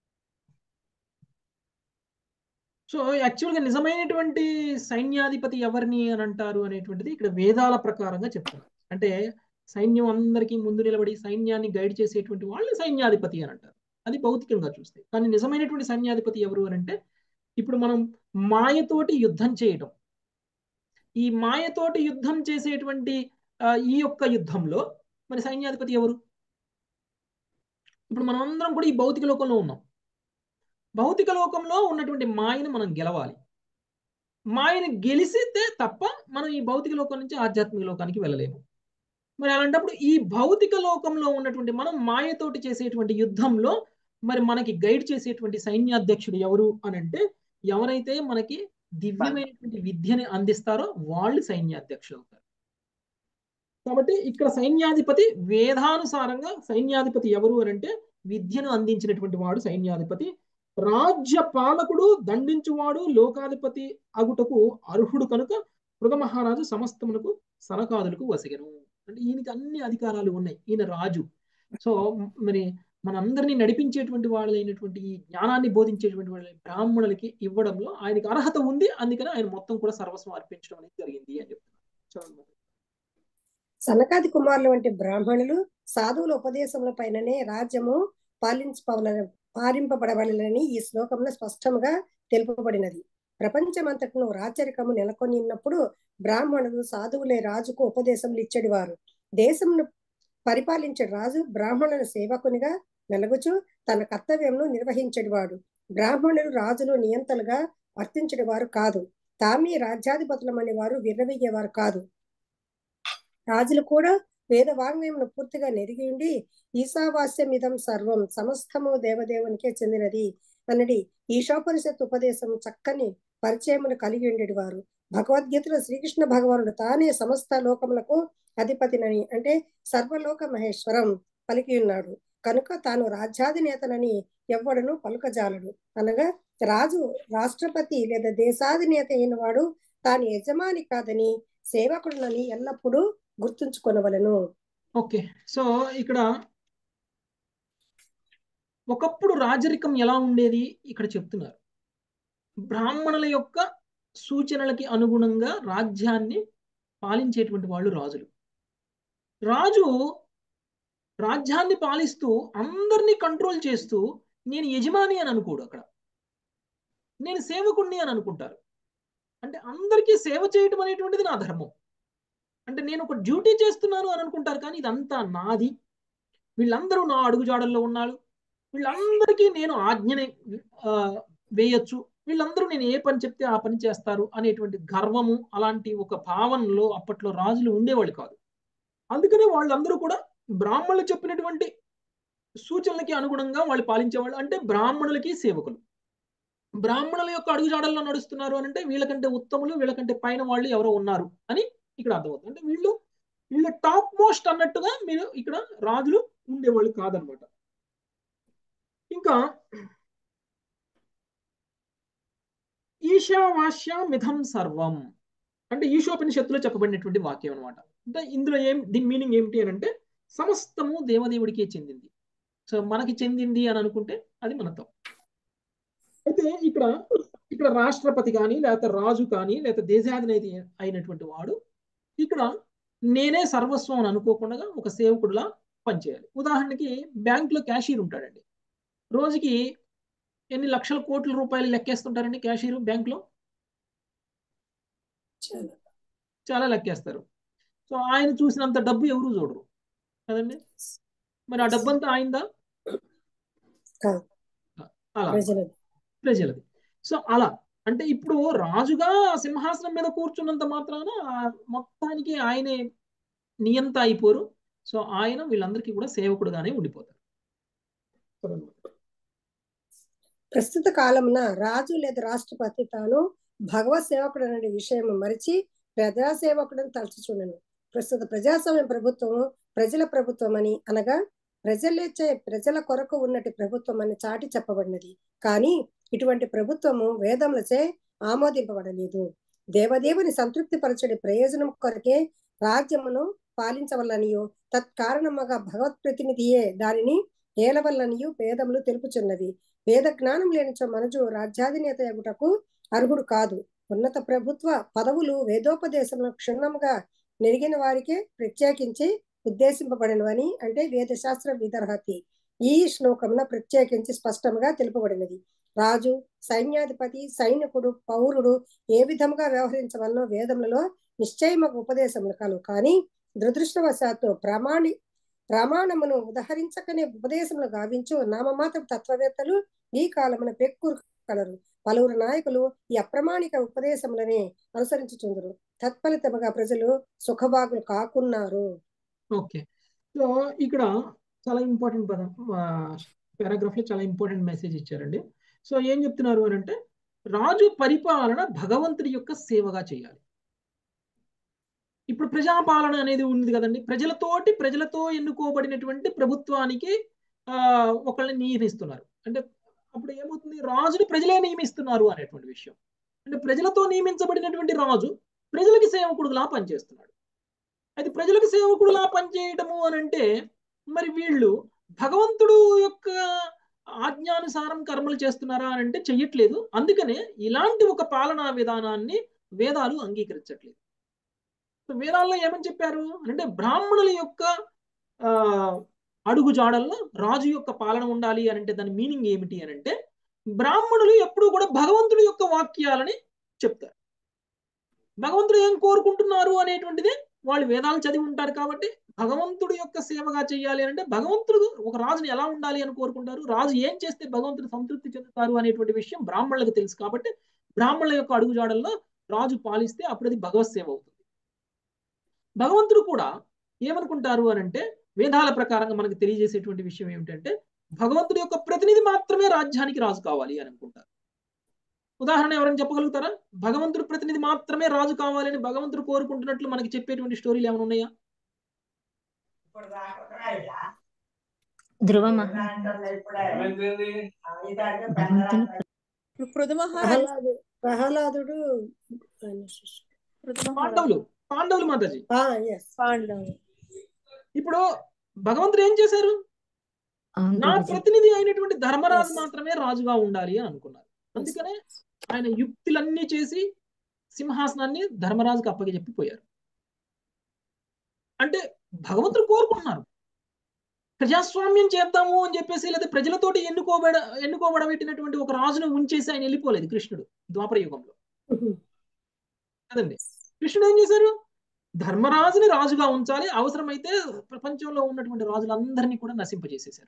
సో యాక్చువల్గా నిజమైనటువంటి సైన్యాధిపతి ఎవరిని అని అంటారు అనేటువంటిది ఇక్కడ వేదాల ప్రకారంగా చెప్తున్నారు. అంటే సైన్యం అందరికీ ముందు నిలబడి సైన్యాన్ని గైడ్ చేసేటువంటి వాళ్ళని సైన్యాధిపతి అని అంటారు, అది భౌతికంగా చూస్తే. కానీ నిజమైనటువంటి సైన్యాధిపతి ఎవరు అని అంటే, ఇప్పుడు మనం మాయతోటి యుద్ధం చేయడం, ఈ మాయతోటి యుద్ధం చేసేటువంటి ఈ యొక్క యుద్ధంలో మరి సైన్యాధిపతి ఎవరు? ఇప్పుడు మనం అందరం కూడా ఈ భౌతిక లోకంలో ఉన్నాం, భౌతిక లోకంలో ఉన్నటువంటి మాయను మనం గెలవాలి. మాయను గెలిచితే తప్ప మనం ఈ భౌతిక లోకం నుంచి ఆధ్యాత్మిక లోకానికి వెళ్ళలేము. మరి అలాంటప్పుడు ఈ భౌతిక లోకంలో ఉన్నటువంటి మనం మాయతోటి చేసేటువంటి యుద్ధంలో మరి మనకి గైడ్ చేసేటువంటి సైన్యాధ్యక్షుడు ఎవరు అని అంటే, ఎవరైతే మనకి దివ్యమైనటువంటి విద్యని అందిస్తారో వాళ్ళు సైన్యాధ్యక్షుడు అవుతారు. కాబట్టి ఇక్కడ సైన్యాధిపతి వేదానుసారంగా సైన్యాధిపతి ఎవరు అని అంటే, విద్యను అందించినటువంటి వాడు సైన్యాధిపతి. రాజ్య పాలకుడు దండించువాడు లోకాధిపతి అగుటకు అర్హుడు కనుక పృథ మహారాజు సమస్తమునకు సనకాదులకు వసగెను. అంటే ఈయనకి అన్ని అధికారాలు ఉన్నాయి, ఈయన రాజు. సో మరి మనందరినీ నడిపించేటువంటి వాళ్ళైనటువంటి ఈ జ్ఞానాన్ని బోధించేటువంటి వాళ్ళ బ్రాహ్మణులకి ఇవ్వడంలో ఆయనకి అర్హత ఉంది, అందుకని ఆయన మొత్తం కూడా సర్వస్వం అర్పించడం అనేది జరిగింది అని చెప్తున్నారు. సనకాది కుమారులు వంటి బ్రాహ్మణులు సాధువుల ఉపదేశముల పైననే రాజ్యము పాలించబడ పాలింపబడవలని ఈ శ్లోకంలో స్పష్టంగా తెలుపబడినది. ప్రపంచమంతటను రాచరికము నెలకొని ఉన్నప్పుడు బ్రాహ్మణులు సాధువులే రాజుకు ఉపదేశములు ఇచ్చేవారు. దేశమును పరిపాలించే రాజు బ్రాహ్మణుల సేవకునిగా వెలగుచు తన కర్తవ్యంను నిర్వహించేవాడు. బ్రాహ్మణులు రాజులు నియంతలుగా వర్తించేవారు కాదు, తామే రాజ్యాధిపతులమనే వారు విర్రవీగేవారు కాదు. రాజులు కూడా వేద వాంగ్మయమును పూర్తిగా నెరిగి ఉండి ఈశావాస్యమిదం సర్వం సమస్తము దేవదేవునికే చెందినది అన్నది ఈశాపనిషత్ ఉపదేశం చక్కని పరిచయమును కలిగి ఉండేది వారు. భగవద్గీతలో శ్రీకృష్ణ భగవానుడు తానే సమస్త లోకములకు అధిపతినని అంటే సర్వలోక మహేశ్వరం పలికి ఉన్నాడు కనుక తాను రాజ్యాధినేతనని ఎవ్వడను పలుకజాలడు. అనగా రాజు రాష్ట్రపతి లేదా దేశాధినేత అయిన వాడు తాను యజమాని కాదని సేవకుడునని ఎల్లప్పుడూ గుర్తుంచుకొనవలెను. ఓకే, సో ఇక్కడ ఒకప్పుడు రాజరికం ఎలా ఉండేది ఇక్కడ చెప్తున్నారు. బ్రాహ్మణుల యొక్క సూచనలకి అనుగుణంగా రాజ్యాన్ని పాలించేటువంటి వాళ్ళు రాజులు. రాజు రాజ్యాన్ని పాలిస్తూ అందరినీ కంట్రోల్ చేస్తూ నేను యజమాని అని అనుకోడు, అక్కడ నేను సేవకుణ్ణి అని అనుకుంటారు. అంటే అందరికీ సేవ చేయటం అనేటువంటిది నా ధర్మం, అంటే నేను ఒక డ్యూటీ చేస్తున్నాను అని అనుకుంటారు. కానీ ఇదంతా నాది, వీళ్ళందరూ నా అడుగుజాడల్లో ఉన్నారు, వీళ్ళందరికీ నేను ఆజ్ఞని వేయొచ్చు, వీళ్ళందరూ నేను ఏ పని చెప్తే ఆ పని చేస్తారు అనేటువంటి గర్వము అలాంటి ఒక భావనలో అప్పట్లో రాజులు ఉండేవాళ్ళు కాదు. అందుకనే వాళ్ళందరూ కూడా బ్రాహ్మణులు చెప్పినటువంటి సూచనలకి అనుగుణంగా వాళ్ళు పాలించేవాళ్ళు. అంటే బ్రాహ్మణులకి సేవకులు. బ్రాహ్మణుల యొక్క అడుగుజాడల్లో నడుస్తున్నారు అని అంటే వీళ్ళకంటే ఉత్తములు, వీళ్ళకంటే పైన వాళ్ళు ఎవరో ఉన్నారు అని ఇక్కడ అర్థమవుతుంది. అంటే వీళ్ళు వీళ్ళు టాప్ మోస్ట్ అన్నట్టుగా మీరు ఇక్కడ రాజులు ఉండేవాళ్ళు కాదనమాట. ఇంకా ఈశావాస్య మిథం సర్వం అంటే ఈశోపనిషత్తులో చెప్పబడినటువంటి వాక్యం అనమాట. అంటే ఇందులో ఏం దీని మీనింగ్ ఏమిటి అని అంటే సమస్తము దేవదేవుడికే చెందింది. సో మనకి చెందింది అని అనుకుంటే అది మన తప్పు. అయితే ఇక్కడ ఇక్కడ రాష్ట్రపతి కానీ లేకపోతే రాజు కానీ లేకపోతే దేశాధినేత అయినటువంటి వాడు ఇక్కడ నేనే సర్వస్వం అని అనుకోకుండా ఒక సేవకుడులా పనిచేయాలి. ఉదాహరణకి బ్యాంకులో క్యాషియర్ ఉంటాడండి. రోజుకి ఎన్ని లక్షల కోట్ల రూపాయలు లెక్కేస్తుంటారండి క్యాషియర్ బ్యాంకులో? చాలా లెక్కేస్తారు. సో ఆయన చూసినంత డబ్బు ఎవరు చూడరు కదండి. మరి ఆ డబ్బు అంతా ఆయిందా? అలా ప్రజలది. సో అలా అంటే ఇప్పుడు రాజుగా సింహాసనం మీద కూర్చున్నంత మాత్రాన మొత్తానికి ఆయనే నియంత అయిపోరు. సో ఆయన వీళ్ళందరికీ కూడా సేవకుడుగానే ఉండిపోతారు. ప్రస్తుత కాలమున రాజు లేదా రాష్ట్రపతి తాను భగవత్ సేవకుడు అనే విషయం మరిచి ప్రజాసేవకుడని తలచుచుండెను. ప్రస్తుత ప్రజాస్వామ్య ప్రభుత్వం ప్రజల ప్రభుత్వం అని అనగా ప్రజలచే ప్రజల కొరకు ఉన్నటి ప్రభుత్వం అని చాటి చెప్పబడినది. కానీ ఇటువంటి ప్రభుత్వము వేదములచే ఆమోదింపబడలేదు. దేవదేవుని సంతృప్తి పరచడి ప్రయోజనం కొరకే రాజ్యమును పాలించవలనియో తత్కారణముగా భగవత్ ప్రతినిధియే దానిని ఏలవల్లనియు వేదములు తెలుపుచున్నవి. వేద జ్ఞానం లేనిచో మనుజు రాజ్యాధినేత ఎగుటకు అర్హుడు కాదు. ఉన్నత ప్రభుత్వ పదవులు వేదోపదేశమును క్షుణ్ణముగా నెరిగిన వారికే ప్రత్యేకించి ఉద్దేశింపబడినవని అంటే వేదశాస్త్ర విదర్హతి ఈ శ్లోకమున ప్రత్యేకించి స్పష్టంగా తెలుపబడినది. రాజు, సైన్యాధిపతి, సైనికుడు, పౌరుడు ఏ విధముగా వ్యవహరించవలనో వేదములలో నిశ్చయమగు ఉపదేశములు కలవు. కానీ దురదృష్టవశాత్తు ప్రమాణి ప్రమాణమును ఉదహరించకనే ఉపదేశములు గావించు నామమాత్ర తత్వవేత్తలు ఈ కాలమున పెక్కురు కలరు. పలువురు నాయకులు ఈ అప్రమాణిక ఉపదేశములనే అనుసరించుచుందరు. తత్ఫలితముగా ప్రజలు సుఖభాగులు కాకున్నారు. ఓకే, సో ఇక్కడ చాలా ఇంపార్టెంట్ పదం పారాగ్రాఫ్ లో చాలా ఇంపార్టెంట్ మెసేజ్ ఇచ్చారండి. సో ఏం చెప్తున్నారు అని అంటే రాజు పరిపాలన భగవంతుడి యొక్క సేవగా చేయాలి. ఇప్పుడు ప్రజాపాలన అనేది ఉంది కదండి. ప్రజలతోటి ప్రజలతో ఎన్నుకోబడినటువంటి ప్రభుత్వానికి ఆ ఒకళ్ళని నియమిస్తున్నారు. అంటే అప్పుడు ఏమవుతుంది, రాజుని ప్రజలే నియమిస్తున్నారు అనేటువంటి విషయం. అంటే ప్రజలతో నియమించబడినటువంటి రాజు ప్రజలకి సేవకుడులా పనిచేస్తున్నాడు. అయితే ప్రజలకు సేవకుడులా పనిచేయటము అని అంటే మరి వీళ్ళు భగవంతుడు యొక్క ఆజ్ఞానుసారం కర్మలు చేస్తున్నారా అని అంటే చెయ్యట్లేదు. అందుకనే ఇలాంటి ఒక పాలనా విధానాన్ని వేదాలు అంగీకరించట్లేదు. వేదాల్లో ఏమని చెప్పారు అంటే బ్రాహ్మణుల యొక్క ఆ అడుగు జాడల్లో రాజు యొక్క పాలన ఉండాలి అని అంటే దాని మీనింగ్ ఏమిటి అని అంటే బ్రాహ్మణులు ఎప్పుడూ కూడా భగవంతుడి యొక్క వాక్యాలని చెప్తారు. భగవంతుడు ఏం కోరుకుంటున్నారు అనేటువంటిది వాళ్ళు వేదాలు చదివి ఉంటారు. కాబట్టి భగవంతుడి యొక్క సేవగా చేయాలి అంటే భగవంతుడు ఒక రాజుని ఎలా ఉండాలి అని కోరుకుంటారు, రాజు ఏం చేస్తే భగవంతుడు సంతృప్తి చెందుతారు అనేటువంటి విషయం బ్రాహ్మణులకు తెలుసు. కాబట్టి బ్రాహ్మణుల యొక్క అడుగుజాడల్లో రాజు పాలిస్తే అప్పుడు అది భగవత్ సేవ అవుతుంది. భగవంతుడు కూడా ఏమనుకుంటారు అని అంటే వేదాల ప్రకారంగా మనకు తెలియజేసేటువంటి విషయం ఏమిటంటే భగవంతుడి యొక్క ప్రతినిధి మాత్రమే రాజ్యానికి రాజు కావాలి అని అనుకుంటారు. ఉదాహరణ ఎవరైనా చెప్పగలుగుతారా? భగవంతుడి ప్రతినిధి మాత్రమే రాజు కావాలని భగవంతుడు కోరుకుంటున్నట్లు మనకి చెప్పేటువంటి స్టోరీలు ఏమైనా ఉన్నాయా? ధ్రువ ప్రహ్లాదుడు పాండవులు పాండవులు మాతాజీ పాండవులు ఇప్పుడు భగవంతుడు ఏం చేశారు? నా ప్రతినిధి అయినటువంటి ధర్మరాజు మాత్రమే రాజుగా ఉండాలి అని అనుకున్నారు. అందుకనే ఆయన యుక్తులన్నీ చేసి సింహాసనాన్ని ధర్మరాజుకి అప్పగిచెప్పిపోయారు. అంటే భగవంతుడు కోరుకుంటున్నారు ప్రజాస్వామ్యం చేద్దాము అని చెప్పేసి, లేదా ప్రజలతోటి ఎన్నుకోబడ ఎన్నుకోబడబెట్టినటువంటి ఒక రాజును ఉంచేసి ఆయన వెళ్ళిపోలేదు కృష్ణుడు ద్వాపర యుగంలో కదండి. కృష్ణుడు ఏం చేశారు? ధర్మరాజుని రాజుగా ఉంచాలి, అవసరమైతే ప్రపంచంలో ఉన్నటువంటి రాజులందరినీ కూడా నశింపజేసేశారు.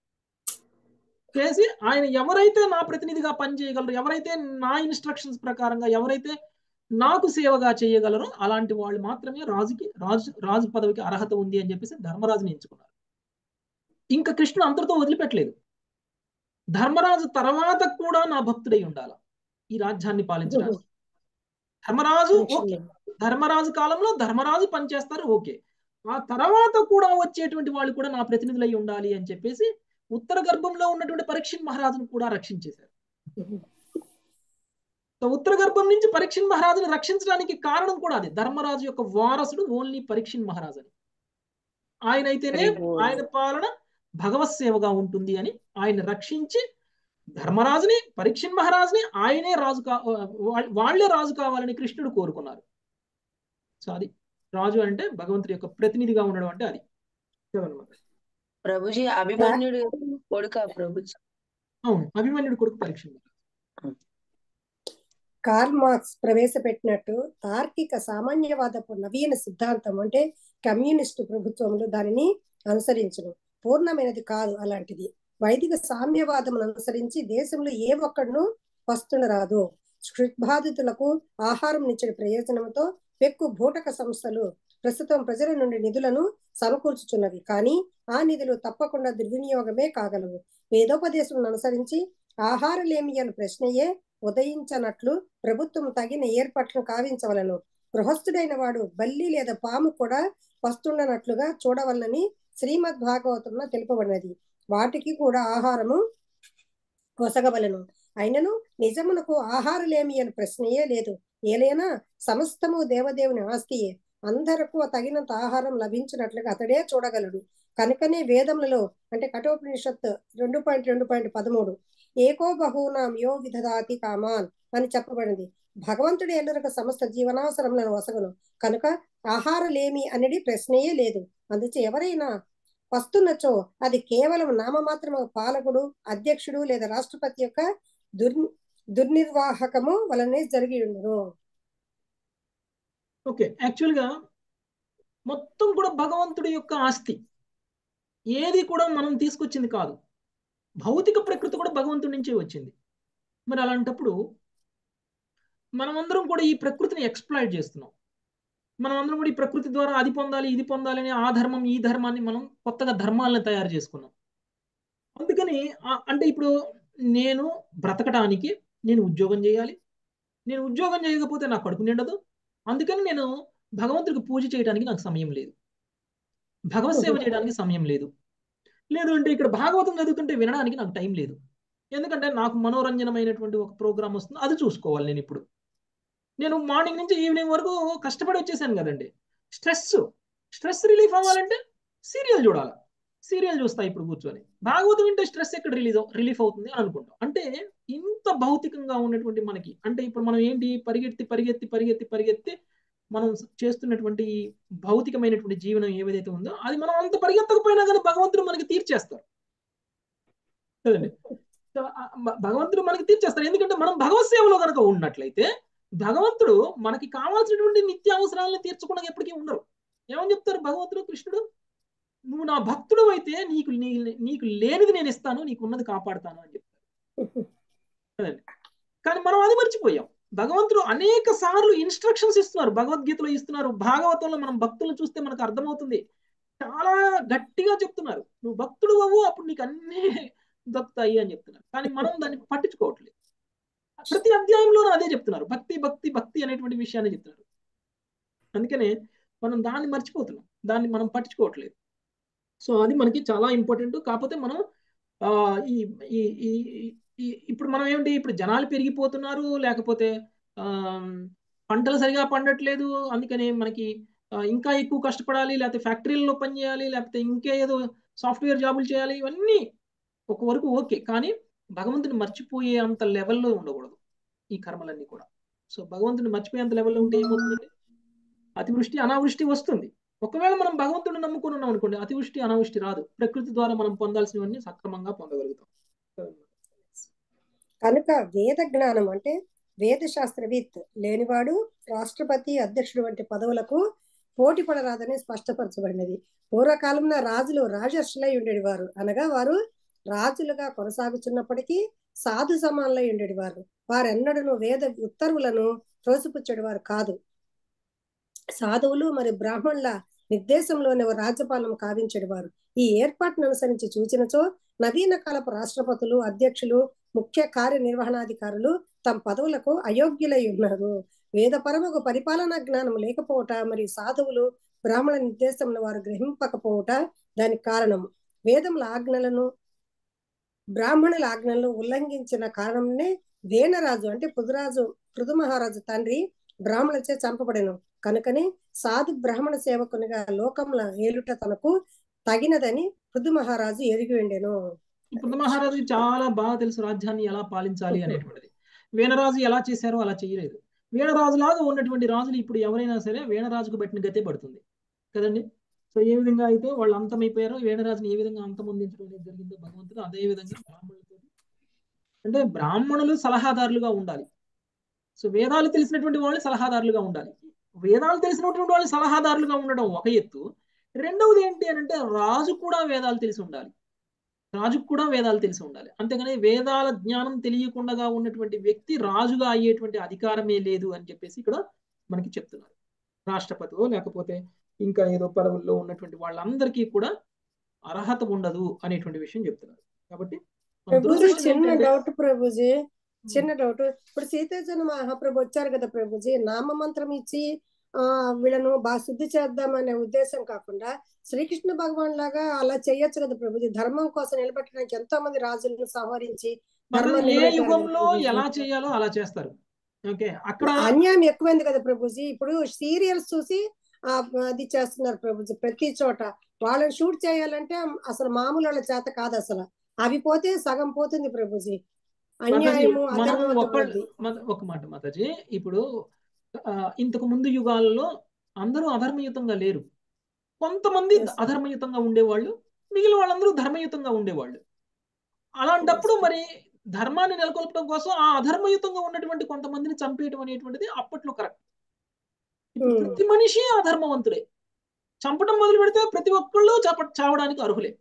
చేసి ఆయన ఎవరైతే నా ప్రతినిధిగా పనిచేయగలరు, ఎవరైతే నా ఇన్స్ట్రక్షన్స్ ప్రకారంగా ఎవరైతే నాకు సేవగా చేయగలరో అలాంటి వాళ్ళు మాత్రమే రాజుకి రాజు రాజు పదవికి అర్హత ఉంది అని చెప్పేసి ధర్మరాజుని ఎంచుకున్నారు. ఇంకా కృష్ణుడు అంతటితో వదిలిపెట్టలేదు. ధర్మరాజు తర్వాత కూడా నా భక్తుడై ఉండాలి ఈ రాజ్యాన్ని పాలించడానికి. ధర్మరాజు ఓకే, ధర్మరాజు కాలంలో ధర్మరాజు పనిచేస్తారు ఓకే, ఆ తర్వాత కూడా వచ్చేటువంటి వాళ్ళు కూడా నా ప్రతినిధులై ఉండాలి అని చెప్పేసి ఉత్తర గర్భంలో ఉన్నటువంటి పరీక్షిత్ మహారాజును కూడా రక్షించేశారు. ఉత్తర గర్భం నుంచి పరీక్షిత్ మహారాజును రక్షించడానికి కారణం కూడా అది. ధర్మరాజు యొక్క వారసుడు ఓన్లీ పరీక్షిత్ మహారాజు అని, ఆయన అయితేనే ఆయన పాలన భగవత్ సేవగా ఉంటుంది అని ఆయన రక్షించి ధర్మరాజుని పరీక్షిత్ మహారాజుని ఆయనే రాజు కా వాళ్లే రాజు కావాలని కృష్ణుడు కోరుకున్నారు. సో అది రాజు అంటే భగవంతుడి యొక్క ప్రతినిధిగా ఉండడం అంటే అది ప్రభుజీ. అభిమన్యుడు కొడుక ప్రభుజీ? అవును, అభిమన్యుడు కొడుకు పరీక్షిత్. కార్ల్ మార్క్స్ ప్రవేశపెట్టినట్టు తార్కిక సామాన్యవాదపు నవీన సిద్ధాంతం అంటే కమ్యూనిస్టు ప్రభుత్వంలో దానిని అనుసరించను పూర్ణమైనది కాదు. అలాంటిది వైదిక సామ్యవాదమును అనుసరించి దేశంలో ఏ ఒక్కడును వస్తుండరాదు. బాధితులకు ఆహారం ఇచ్చే ప్రయోజనంతో పెక్కు భూటక సంస్థలు ప్రస్తుతం ప్రజల నుండి నిధులను సమకూర్చుచున్నవి. కానీ ఆ నిధులు తప్పకుండా దుర్వినియోగమే కాగలవు. వేదోపదేశం అనుసరించి ఆహారలేమి అను ప్రశ్నయే ఉదయించనట్లు ప్రభుత్వం తగిన ఏర్పాట్లను కావించవలను. గృహస్థుడైన వాడు బల్లి లేదా పాము కూడా వస్తుండనట్లుగా చూడవలనని శ్రీమద్ భాగవతంలో తెలుపబడినది. వాటికి కూడా ఆహారము కొసగవలను. అయినను నిజమునకు ఆహారలేమి అని ప్రశ్నయే లేదు. ఏలైనా సమస్తము దేవదేవుని ఆస్తియే. అందరకు తగినంత ఆహారం లభించినట్లుగా అతడే చూడగలడు. కనుకనే వేదములలో అంటే కఠోపనిషత్ రెండు పాయింట్ రెండు పాయింట్ పదమూడు ఏకో బహూనాం యో విదధాతి కామాన్ అని చెప్పబడింది. భగవంతుడు ఎల్లరకు సమస్త జీవనావసరములను వసగను. కనుక ఆహారలేమి అనేది ప్రశ్నయే లేదు. అందుచే ఎవరైనా వస్తున్నచో అది కేవలం నామమాత్రము పాలకుడు, అధ్యక్షుడు లేదా రాష్ట్రపతి యొక్క దుర్ దుర్నిర్వాహకము వలనే జరిగి ఉండును. ఓకే, యాక్చువల్ గా మొత్తం కూడా భగవంతుడి యొక్క ఆస్తి, ఏది కూడా మనం తీసుకొచ్చింది కాదు. భౌతిక ప్రకృతి కూడా భగవంతుడి నుంచే వచ్చింది. మరి అలాంటప్పుడు మనమందరం కూడా ఈ ప్రకృతిని ఎక్స్ప్లాయిట్ చేస్తున్నాం. మనం అందరం కూడా ఈ ప్రకృతి ద్వారా అది పొందాలి ఇది పొందాలి అని ఆ ధర్మం ఈ ధర్మాన్ని మనం కొత్తగా ధర్మాలను తయారు చేసుకున్నాం. అందుకని అంటే ఇప్పుడు నేను బ్రతకడానికి నేను ఉద్యోగం చేయాలి, నేను ఉద్యోగం చేయకపోతే నాకు కడుపు నిండదు. అందుకని నేను భగవంతుడికి పూజ చేయడానికి నాకు సమయం లేదు, భగవత్ సేవ చేయడానికి సమయం లేదు. లేదు అంటే ఇక్కడ భాగవతం చదువుతుంటే వినడానికి నాకు టైం లేదు, ఎందుకంటే నాకు మనోరంజనమైనటువంటి ఒక ప్రోగ్రామ్ వస్తుంది, అది చూసుకోవాలి. నేను ఇప్పుడు నేను మార్నింగ్ నుంచి ఈవినింగ్ వరకు కష్టపడి వచ్చేసాను కదండి. స్ట్రెస్ స్ట్రెస్ రిలీఫ్ అవ్వాలంటే సీరియల్ చూడాలి, సీరియల్ చూస్తా ఇప్పుడు కూర్చొని. భాగవతం వింటే స్ట్రెస్ ఎక్కడ రిలీజ్ రిలీఫ్ అవుతుంది అని అనుకుంటాం. అంటే ఇంత భౌతికంగా ఉన్నటువంటి మనకి అంటే ఇప్పుడు మనం ఏంటి పరిగెత్తి పరిగెత్తి పరిగెత్తి పరిగెత్తి మనం చేస్తున్నటువంటి భౌతికమైనటువంటి జీవనం ఏదైతే ఉందో అది మనం అంత పరిగెత్తకపోయినా కానీ భగవంతుడు మనకి తీర్చేస్తారు కదండి. భగవంతుడు మనకి తీర్చేస్తారు ఎందుకంటే మనం భగవత్ సేవలో కనుక ఉన్నట్లయితే భగవంతుడు మనకి కావాల్సినటువంటి నిత్య అవసరాలను తీర్చకుండా ఎప్పటికీ ఉండరు. ఏమని చెప్తారు భగవంతుడు కృష్ణుడు? నువ్వు నా భక్తుడు అయితే నీకు నీకు లేనిది నేను ఇస్తాను, నీకు ఉన్నది కాపాడుతాను అని చెప్తారు కదండి. కానీ మనం అది మర్చిపోయాం. భగవంతుడు అనేక సార్లు ఇన్స్ట్రక్షన్స్ ఇస్తున్నారు, భగవద్గీతలో ఇస్తున్నారు, భాగవతంలో మనం భక్తులను చూస్తే మనకు అర్థమవుతుంది. చాలా గట్టిగా చెప్తున్నారు, నువ్వు భక్తుడు అవ్వు అప్పుడు నీకు అన్నీ దొరుకుతాయి అని చెప్తున్నారు. కానీ మనం దాన్ని పట్టించుకోవట్లేదు. ప్రతి అధ్యాయంలోనూ అదే చెప్తున్నారు, భక్తి భక్తి భక్తి అనేటువంటి విషయాన్ని చెప్తున్నారు. అందుకనే మనం దాన్ని మర్చిపోతున్నాం, దాన్ని మనం పట్టించుకోవట్లేదు. సో అది మనకి చాలా ఇంపార్టెంట్. కాకపోతే మనం ఆ ఈ ఇప్పుడు మనం ఏమిటి ఇప్పుడు జనాలు పెరిగిపోతున్నారు, లేకపోతే ఆ పంటలు సరిగా పండట్లేదు, అందుకని మనకి ఇంకా ఎక్కువ కష్టపడాలి, లేకపోతే ఫ్యాక్టరీల్లో పనిచేయాలి, లేకపోతే ఇంకా ఏదో సాఫ్ట్వేర్ జాబులు చేయాలి, ఇవన్నీ ఒక వరకు ఓకే. కానీ భగవంతుని మర్చిపోయే అంత లెవెల్లో ఉండకూడదు ఈ కర్మలన్నీ కూడా. సో భగవంతుని మర్చిపోయే అంత లెవెల్లో ఉంటే ఏమవుతుందంటే అతివృష్టి అనావృష్టి వస్తుంది. ఒకవేళ మనం భగవంతుడిని నమ్ముకుని ఉన్నాం అనుకోండి, అతివృష్టి అనావృష్టి రాదు. ప్రకృతి ద్వారా మనం పొందాల్సినవన్నీ సక్రమంగా పొందగలుగుతాం. కనుక వేద జ్ఞానం అంటే వేద శాస్త్రవేత్త లేనివాడు రాష్ట్రపతి అధ్యక్షుడు వంటి పదవులకు పోటీ పడరాదని స్పష్టపరచబడినది. పూర్వకాలంలో రాజులు రాజర్షులై ఉండేవారు, అనగా వారు రాజులుగా కొనసాగుతున్నప్పటికీ సాధు సమానులై ఉండేవారు. వారెన్నడూ వేద ఉత్తర్వులను త్రోసిపుచ్చేవారు కాదు. సాధువులు మరియు బ్రాహ్మణుల నిర్దేశంలోని రాజ్యపాలన కావించేవారు. ఈ ఏర్పాటును అనుసరించి చూచినచో నవీన కాలపు రాష్ట్రపతులు, అధ్యక్షులు, ముఖ్య కార్యనిర్వహణాధికారులు తమ పదవులకు అయోగ్యులై ఉన్నారు. వేదపరముకు పరిపాలనా జ్ఞానం లేకపోవట, మరి సాధువులు బ్రాహ్మణ నిర్దేశంలో వారు గ్రహింపకపోవట దానికి కారణం. వేదముల ఆజ్ఞలను బ్రాహ్మణుల ఆజ్ఞలను ఉల్లంఘించిన కారణంనే వేనరాజు అంటే పృథురాజు పృథు మహారాజు తండ్రి బ్రాహ్మణులచే చంపబడెను. కనుకనే సాధు బ్రాహ్మణ సేవకునిగా లోకంలో ఏలుట తనకు తగినదని పృథు మహారాజు ఎరిగి ఉండెను. పృథు మహారాజుకి చాలా బాగా తెలుసు రాజ్యాన్ని ఎలా పాలించాలి అనేటువంటిది. వేనరాజు ఎలా చేశారో అలా చేయలేదు. వేణరాజులాగా ఉన్నటువంటి రాజులు ఇప్పుడు ఎవరైనా సరే వేణరాజుకు బట్టిన గతే పడుతుంది కదండి. సో ఏ విధంగా అయితే వాళ్ళు అంతమైపోయారో, వేణరాజుని ఏ విధంగా అంతమొందించడం అనేది జరిగిందో భగవంతుడు అదే విధంగా బ్రాహ్మణులతో, అంటే బ్రాహ్మణులు సలహాదారులుగా ఉండాలి. సో వేదాలు తెలిసినటువంటి వాళ్ళు సలహాదారులుగా ఉండాలి. వేదాలు తెలిసినటువంటి వాళ్ళు సలహాదారులుగా ఉండడం ఒక ఎత్తు. రెండవది ఏంటి అని అంటే రాజు కూడా వేదాలు తెలిసి ఉండాలి. రాజుకు కూడా వేదాలు తెలిసి ఉండాలి. అంతేగాని వేదాల జ్ఞానం తెలియకుండా ఉన్నటువంటి వ్యక్తి రాజుగా అయ్యేటువంటి అధికారమే లేదు అని చెప్పేసి ఇక్కడ మనకి చెప్తున్నారు. రాష్ట్రపతిలో లేకపోతే ఇంకా ఏదో పదవుల్లో ఉన్నటువంటి వాళ్ళందరికీ కూడా అర్హత ఉండదు అనేటువంటి విషయం చెప్తున్నారు. కాబట్టి చిన్న డౌట్ ప్రభుజీ, చిన్న డౌట్. ఇప్పుడు సీతాజన మహాప్రభు వచ్చారు కదా ప్రభుజీ, నామ మంత్రం ఇచ్చి ఆ వీళ్ళను బాగా శుద్ధి చేద్దామనే ఉద్దేశం కాకుండా శ్రీకృష్ణ భగవాన్ లాగా అలా చేయొచ్చు కదా ప్రభుజీ. ధర్మం కోసం నిలబెట్టడానికి ఎంతో మంది రాజులను సంహరించి ఏ యుగంలో ఎలా చేయాలో అలా చేస్తారు. ఓకే, అక్కడ అన్యాయం ఎక్కువైంది కదా ప్రభుజీ. ఇప్పుడు సీరియల్స్ చూసి ఆ అది చేస్తున్నారు ప్రభుజీ ప్రతి చోట. వాళ్ళని షూట్ చేయాలంటే అసలు మామూలు వాళ్ళ చేత కాదు అసలు. అవి పోతే సగం పోతుంది ప్రభుజీ. అన్యాయము ఒక మాట మాతాజీ, ఇప్పుడు ఇంతకు ముందు యుగాలలో అందరూ అధర్మయుతంగా లేరు. కొంతమంది అధర్మయుతంగా ఉండేవాళ్ళు, మిగిలిన వాళ్ళందరూ ధర్మయుతంగా ఉండేవాళ్ళు. అలాంటప్పుడు మరి ధర్మాన్ని నెలకొల్పడం కోసం ఆ అధర్మయుతంగా ఉన్నటువంటి కొంతమందిని చంపేయడం అనేటువంటిది అప్పట్లో కరెక్ట్. ఇప్పుడు ప్రతి మనిషి అధర్మవంతుడే. చంపడం మొదలు పెడితే ప్రతి ఒక్కళ్ళు చప చావడానికి అర్హులే.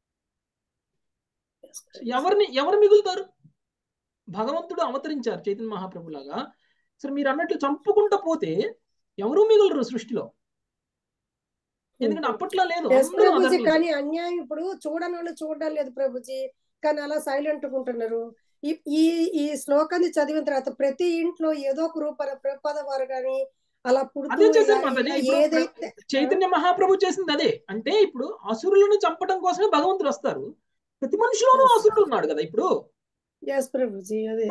ఎవరిని ఎవరు మిగులుతారు? భగవంతుడు అవతరించారు చైతన్య మహాప్రభులాగా. సరే మీరు అన్నట్లు చంపుకుంటూ పోతే ఎవరూ మిగులరు సృష్టిలో. ఎందుకంటే అప్పట్లో లేదు. కానీ అన్యాయం ఇప్పుడు చూడని వాళ్ళు చూడడం లేదు ప్రభుజీ, కానీ అలా సైలెంట్ గా ఉంటున్నారు. ఈ ఈ శ్లోకాన్ని చదివిన తర్వాత ప్రతి ఇంట్లో ఏదో ఒక రూపాన ప్రపద వారు కానీ అలా పుడుతూ ఏదైతే చైతన్య మహాప్రభు చేసింది అదే. అంటే ఇప్పుడు అసురులను చంపడం కోసమే భగవంతుడు వస్తారు. ప్రతి మనిషిలోనూ అసురుడు ఉన్నాడు కదా. ఇప్పుడు ప్రభుజీ అదే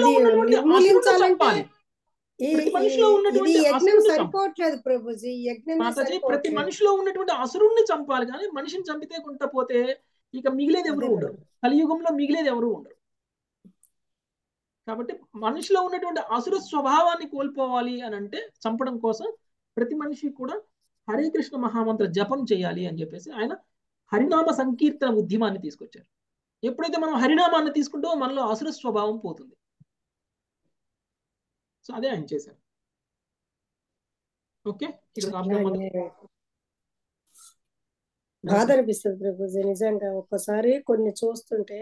సరిపోవట్లేదు ప్రభుజీ. ప్రతి మనిషిలో ఉన్నటువంటి అసురుణ్ణి చంపాలి, కానీ మనిషిని చంపితే కొంట పోతే ఇక మిగిలేది ఎవరు ఉండరు. కలియుగంలో మిగిలేది ఎవరు ఉండరు. కాబట్టి మనిషిలో ఉన్నటువంటి అసుర స్వభావాన్ని కోల్పోవాలి అని అంటే చంపడం కోసం ప్రతి మనిషి కూడా హరే కృష్ణ మహామంత్ర జపం చేయాలి అని చెప్పేసి ఆయన హరినామ సంకీర్తన ఉద్యమాన్ని తీసుకొచ్చారు. ఎప్పుడైతే మనం హరినామాన్ని తీసుకుంటో మనలో అసుర స్వభావం పోతుంది. సో అదే ఆయన చేశారు. ఓకే, బాధ అనిపిస్తుంది ప్రభుజీ నిజంగా. ఒక్కసారి కొన్ని చూస్తుంటే.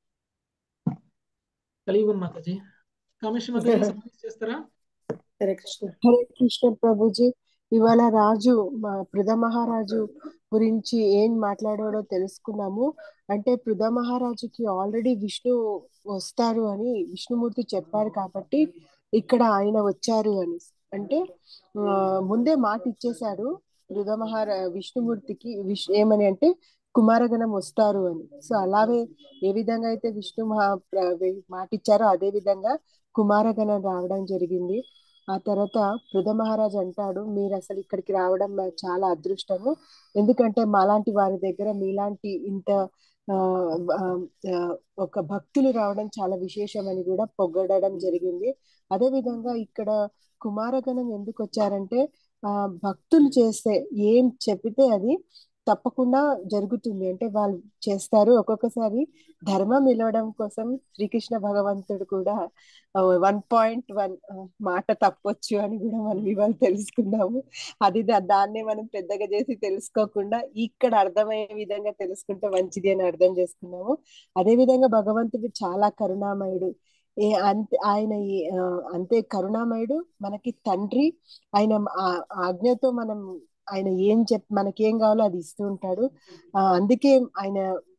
కలియుగం మాతాజీ. కమిషన్ చేస్తారా? హరే కృష్ణ. హరే కృష్ణ ప్రభుజీ. ఇవాళ రాజు మా పృథ మహారాజు గురించి ఏం మాట్లాడాడో తెలుసుకున్నాము. అంటే పృథ మహారాజుకి ఆల్రెడీ విష్ణు వస్తారు అని విష్ణుమూర్తి చెప్పారు కాబట్టి ఇక్కడ ఆయన వచ్చారు అని అంటే ఆ ముందే మాట ఇచ్చేశాడు పృథ మహారా విష్ణుమూర్తికి. విష్ ఏమని అంటే కుమారగణం వస్తారు అని. సో అలాగే ఏ విధంగా అయితే విష్ణు మహా మాట ఇచ్చారో అదే విధంగా కుమారగణం రావడం జరిగింది. ఆ తర్వాత పృథ మహారాజు అంటాడు, మీరు అసలు ఇక్కడికి రావడం చాలా అదృష్టము, ఎందుకంటే మాలాంటి వారి దగ్గర మీలాంటి ఇంత ఆ ఒక భక్తులు రావడం చాలా విశేషం అని కూడా పొగడడం జరిగింది. అదే విధంగా ఇక్కడ కుమారగణం ఎందుకు వచ్చారంటే ఆ భక్తులు చేస్తే ఏం చెప్పితే అది తప్పకుండా జరుగుతుంది, అంటే వాళ్ళు చేస్తారు. ఒక్కొక్కసారి ధర్మం నిలవడం కోసం శ్రీకృష్ణ భగవంతుడు కూడా వన్ పాయింట్ వన్ మాట తప్పొచ్చు అని కూడా మనం ఇవాళ తెలుసుకున్నాము. అది దాన్నే మనం పెద్దగా చేసి తెలుసుకోకుండా ఇక్కడ అర్థమయ్యే విధంగా తెలుసుకుంటే మంచిది అని అర్థం చేసుకున్నాము. అదే విధంగా భగవంతుడు చాలా కరుణామయుడు. ఏ అంతే ఆయన అంతే కరుణామయుడు, మనకి తండ్రి. ఆయన ఆజ్ఞతో మనం ఆయన ఏం చెప్ మనకేం కావాలో అది ఇస్తూ ఉంటాడు. ఆ అందుకే ఆయన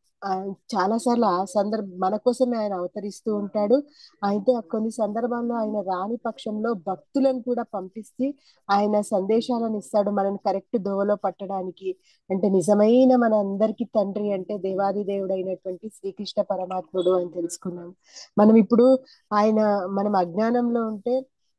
చాలా సార్లు ఆ సందర్భ మన కోసమే ఆయన అవతరిస్తూ ఉంటాడు. అయితే కొన్ని సందర్భాల్లో ఆయన రాని పక్షంలో భక్తులను కూడా పంపిస్తే ఆయన సందేశాలను ఇస్తాడు మనల్ని కరెక్ట్ దోవలో పట్టడానికి. అంటే నిజమైన మన అందరికీ తండ్రి అంటే దేవాది దేవుడు అయినటువంటి శ్రీకృష్ణ పరమాత్ముడు అని తెలుసుకున్నాం. మనం ఇప్పుడు ఆయన మనం అజ్ఞానంలో ఉంటే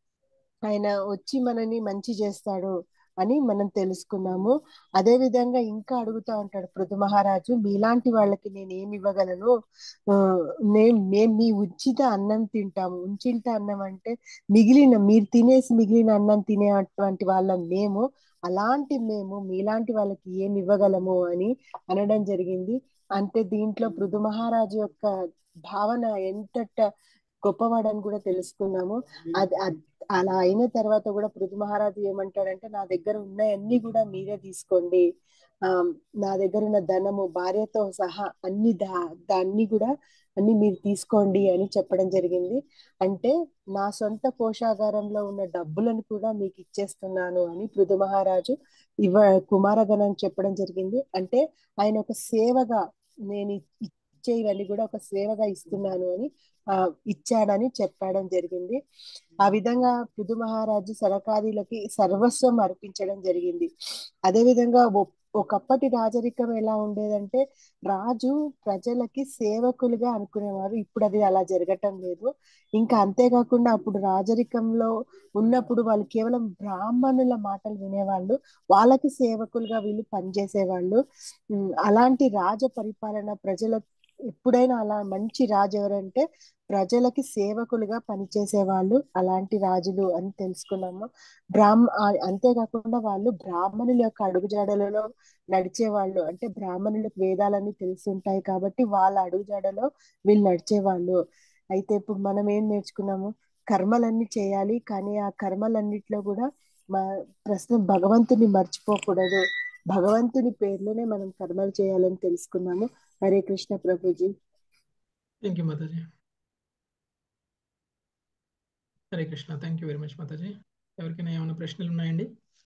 ఆయన వచ్చి మనని మంచి చేస్తాడు అని మనం తెలుసుకున్నాము. అదే విధంగా ఇంకా అడుగుతా ఉంటాడు పృథు మహారాజు, మీలాంటి వాళ్ళకి నేను ఏమి ఇవ్వగలను? ఆ నేను మేము మీ ఉచిత అన్నం తింటాము. ఉచిత అన్నం అంటే మిగిలిన మీరు తినేసి మిగిలిన అన్నం తినేటువంటి వాళ్ళం మేము. అలాంటి మేము మీలాంటి వాళ్ళకి ఏమి ఇవ్వగలము అని అనడం జరిగింది. అంటే దీంట్లో పృథు మహారాజు యొక్క భావన ఎంతట గొప్పవాడని కూడా తెలుసుకున్నాము. అది అలా అయిన తర్వాత కూడా పృథు మహారాజు ఏమంటాడంటే, నా దగ్గర ఉన్నాయన్నీ కూడా మీరే తీసుకోండి, ఆ నా దగ్గర ఉన్న ధనము భార్యతో సహా అన్ని దా దాన్ని కూడా అన్ని మీరు తీసుకోండి అని చెప్పడం జరిగింది. అంటే నా సొంత కోశాగారంలో ఉన్న డబ్బులను కూడా మీకు ఇచ్చేస్తున్నాను అని పృథు మహారాజు ఇవ కుమారగణని చెప్పడం జరిగింది. అంటే ఆయన ఒక సేవగా నేను ఇచ్చే ఇవన్నీ కూడా ఒక సేవగా ఇస్తున్నాను అని ఆ ఇచ్చాడని చెప్పడం జరిగింది. ఆ విధంగా పృథు మహారాజు సనకాదులకి సర్వస్వం అర్పించడం జరిగింది. అదే విధంగా ఒకప్పటి రాజరికం ఎలా ఉండేదంటే రాజు ప్రజలకి సేవకులుగా అనుకునేవారు. ఇప్పుడు అది అలా జరగటం లేదు. ఇంకా అంతేకాకుండా అప్పుడు రాజరికంలో ఉన్నప్పుడు వాళ్ళు కేవలం బ్రాహ్మణుల మాటలు వినేవాళ్ళు, వాళ్ళకి సేవకులుగా వీళ్ళు పనిచేసేవాళ్ళు. అలాంటి రాజ పరిపాలన ప్రజల ఎప్పుడైనా అలా మంచి రాజు ఎవరంటే ప్రజలకి సేవకులుగా పనిచేసేవాళ్ళు, అలాంటి రాజులు అని తెలుసుకున్నాము. బ్రాహ్మ అంతేకాకుండా వాళ్ళు బ్రాహ్మణుల యొక్క అడుగుజాడలలో నడిచేవాళ్ళు. అంటే బ్రాహ్మణులకు వేదాలన్నీ తెలుసుంటాయి కాబట్టి వాళ్ళ అడుగుజాడలో వీళ్ళు నడిచేవాళ్ళు. అయితే ఇప్పుడు మనం ఏం నేర్చుకున్నాము? కర్మలన్నీ చేయాలి, కానీ ఆ కర్మలన్నిట్లో కూడా మా ప్రస్తుతం భగవంతుని మర్చిపోకూడదు. భగవంతుని పేర్లోనే మనం కర్మలు చేయాలని తెలుసుకున్నాము. హరే కృష్ణ ప్రభుజీ. థ్యాంక్ యూ మాతాజీ. Hare Krishna. Thank you very much మాతాజీ. ఎవరికైనా ఏమైనా ప్రశ్నలు ఉన్నాయండి?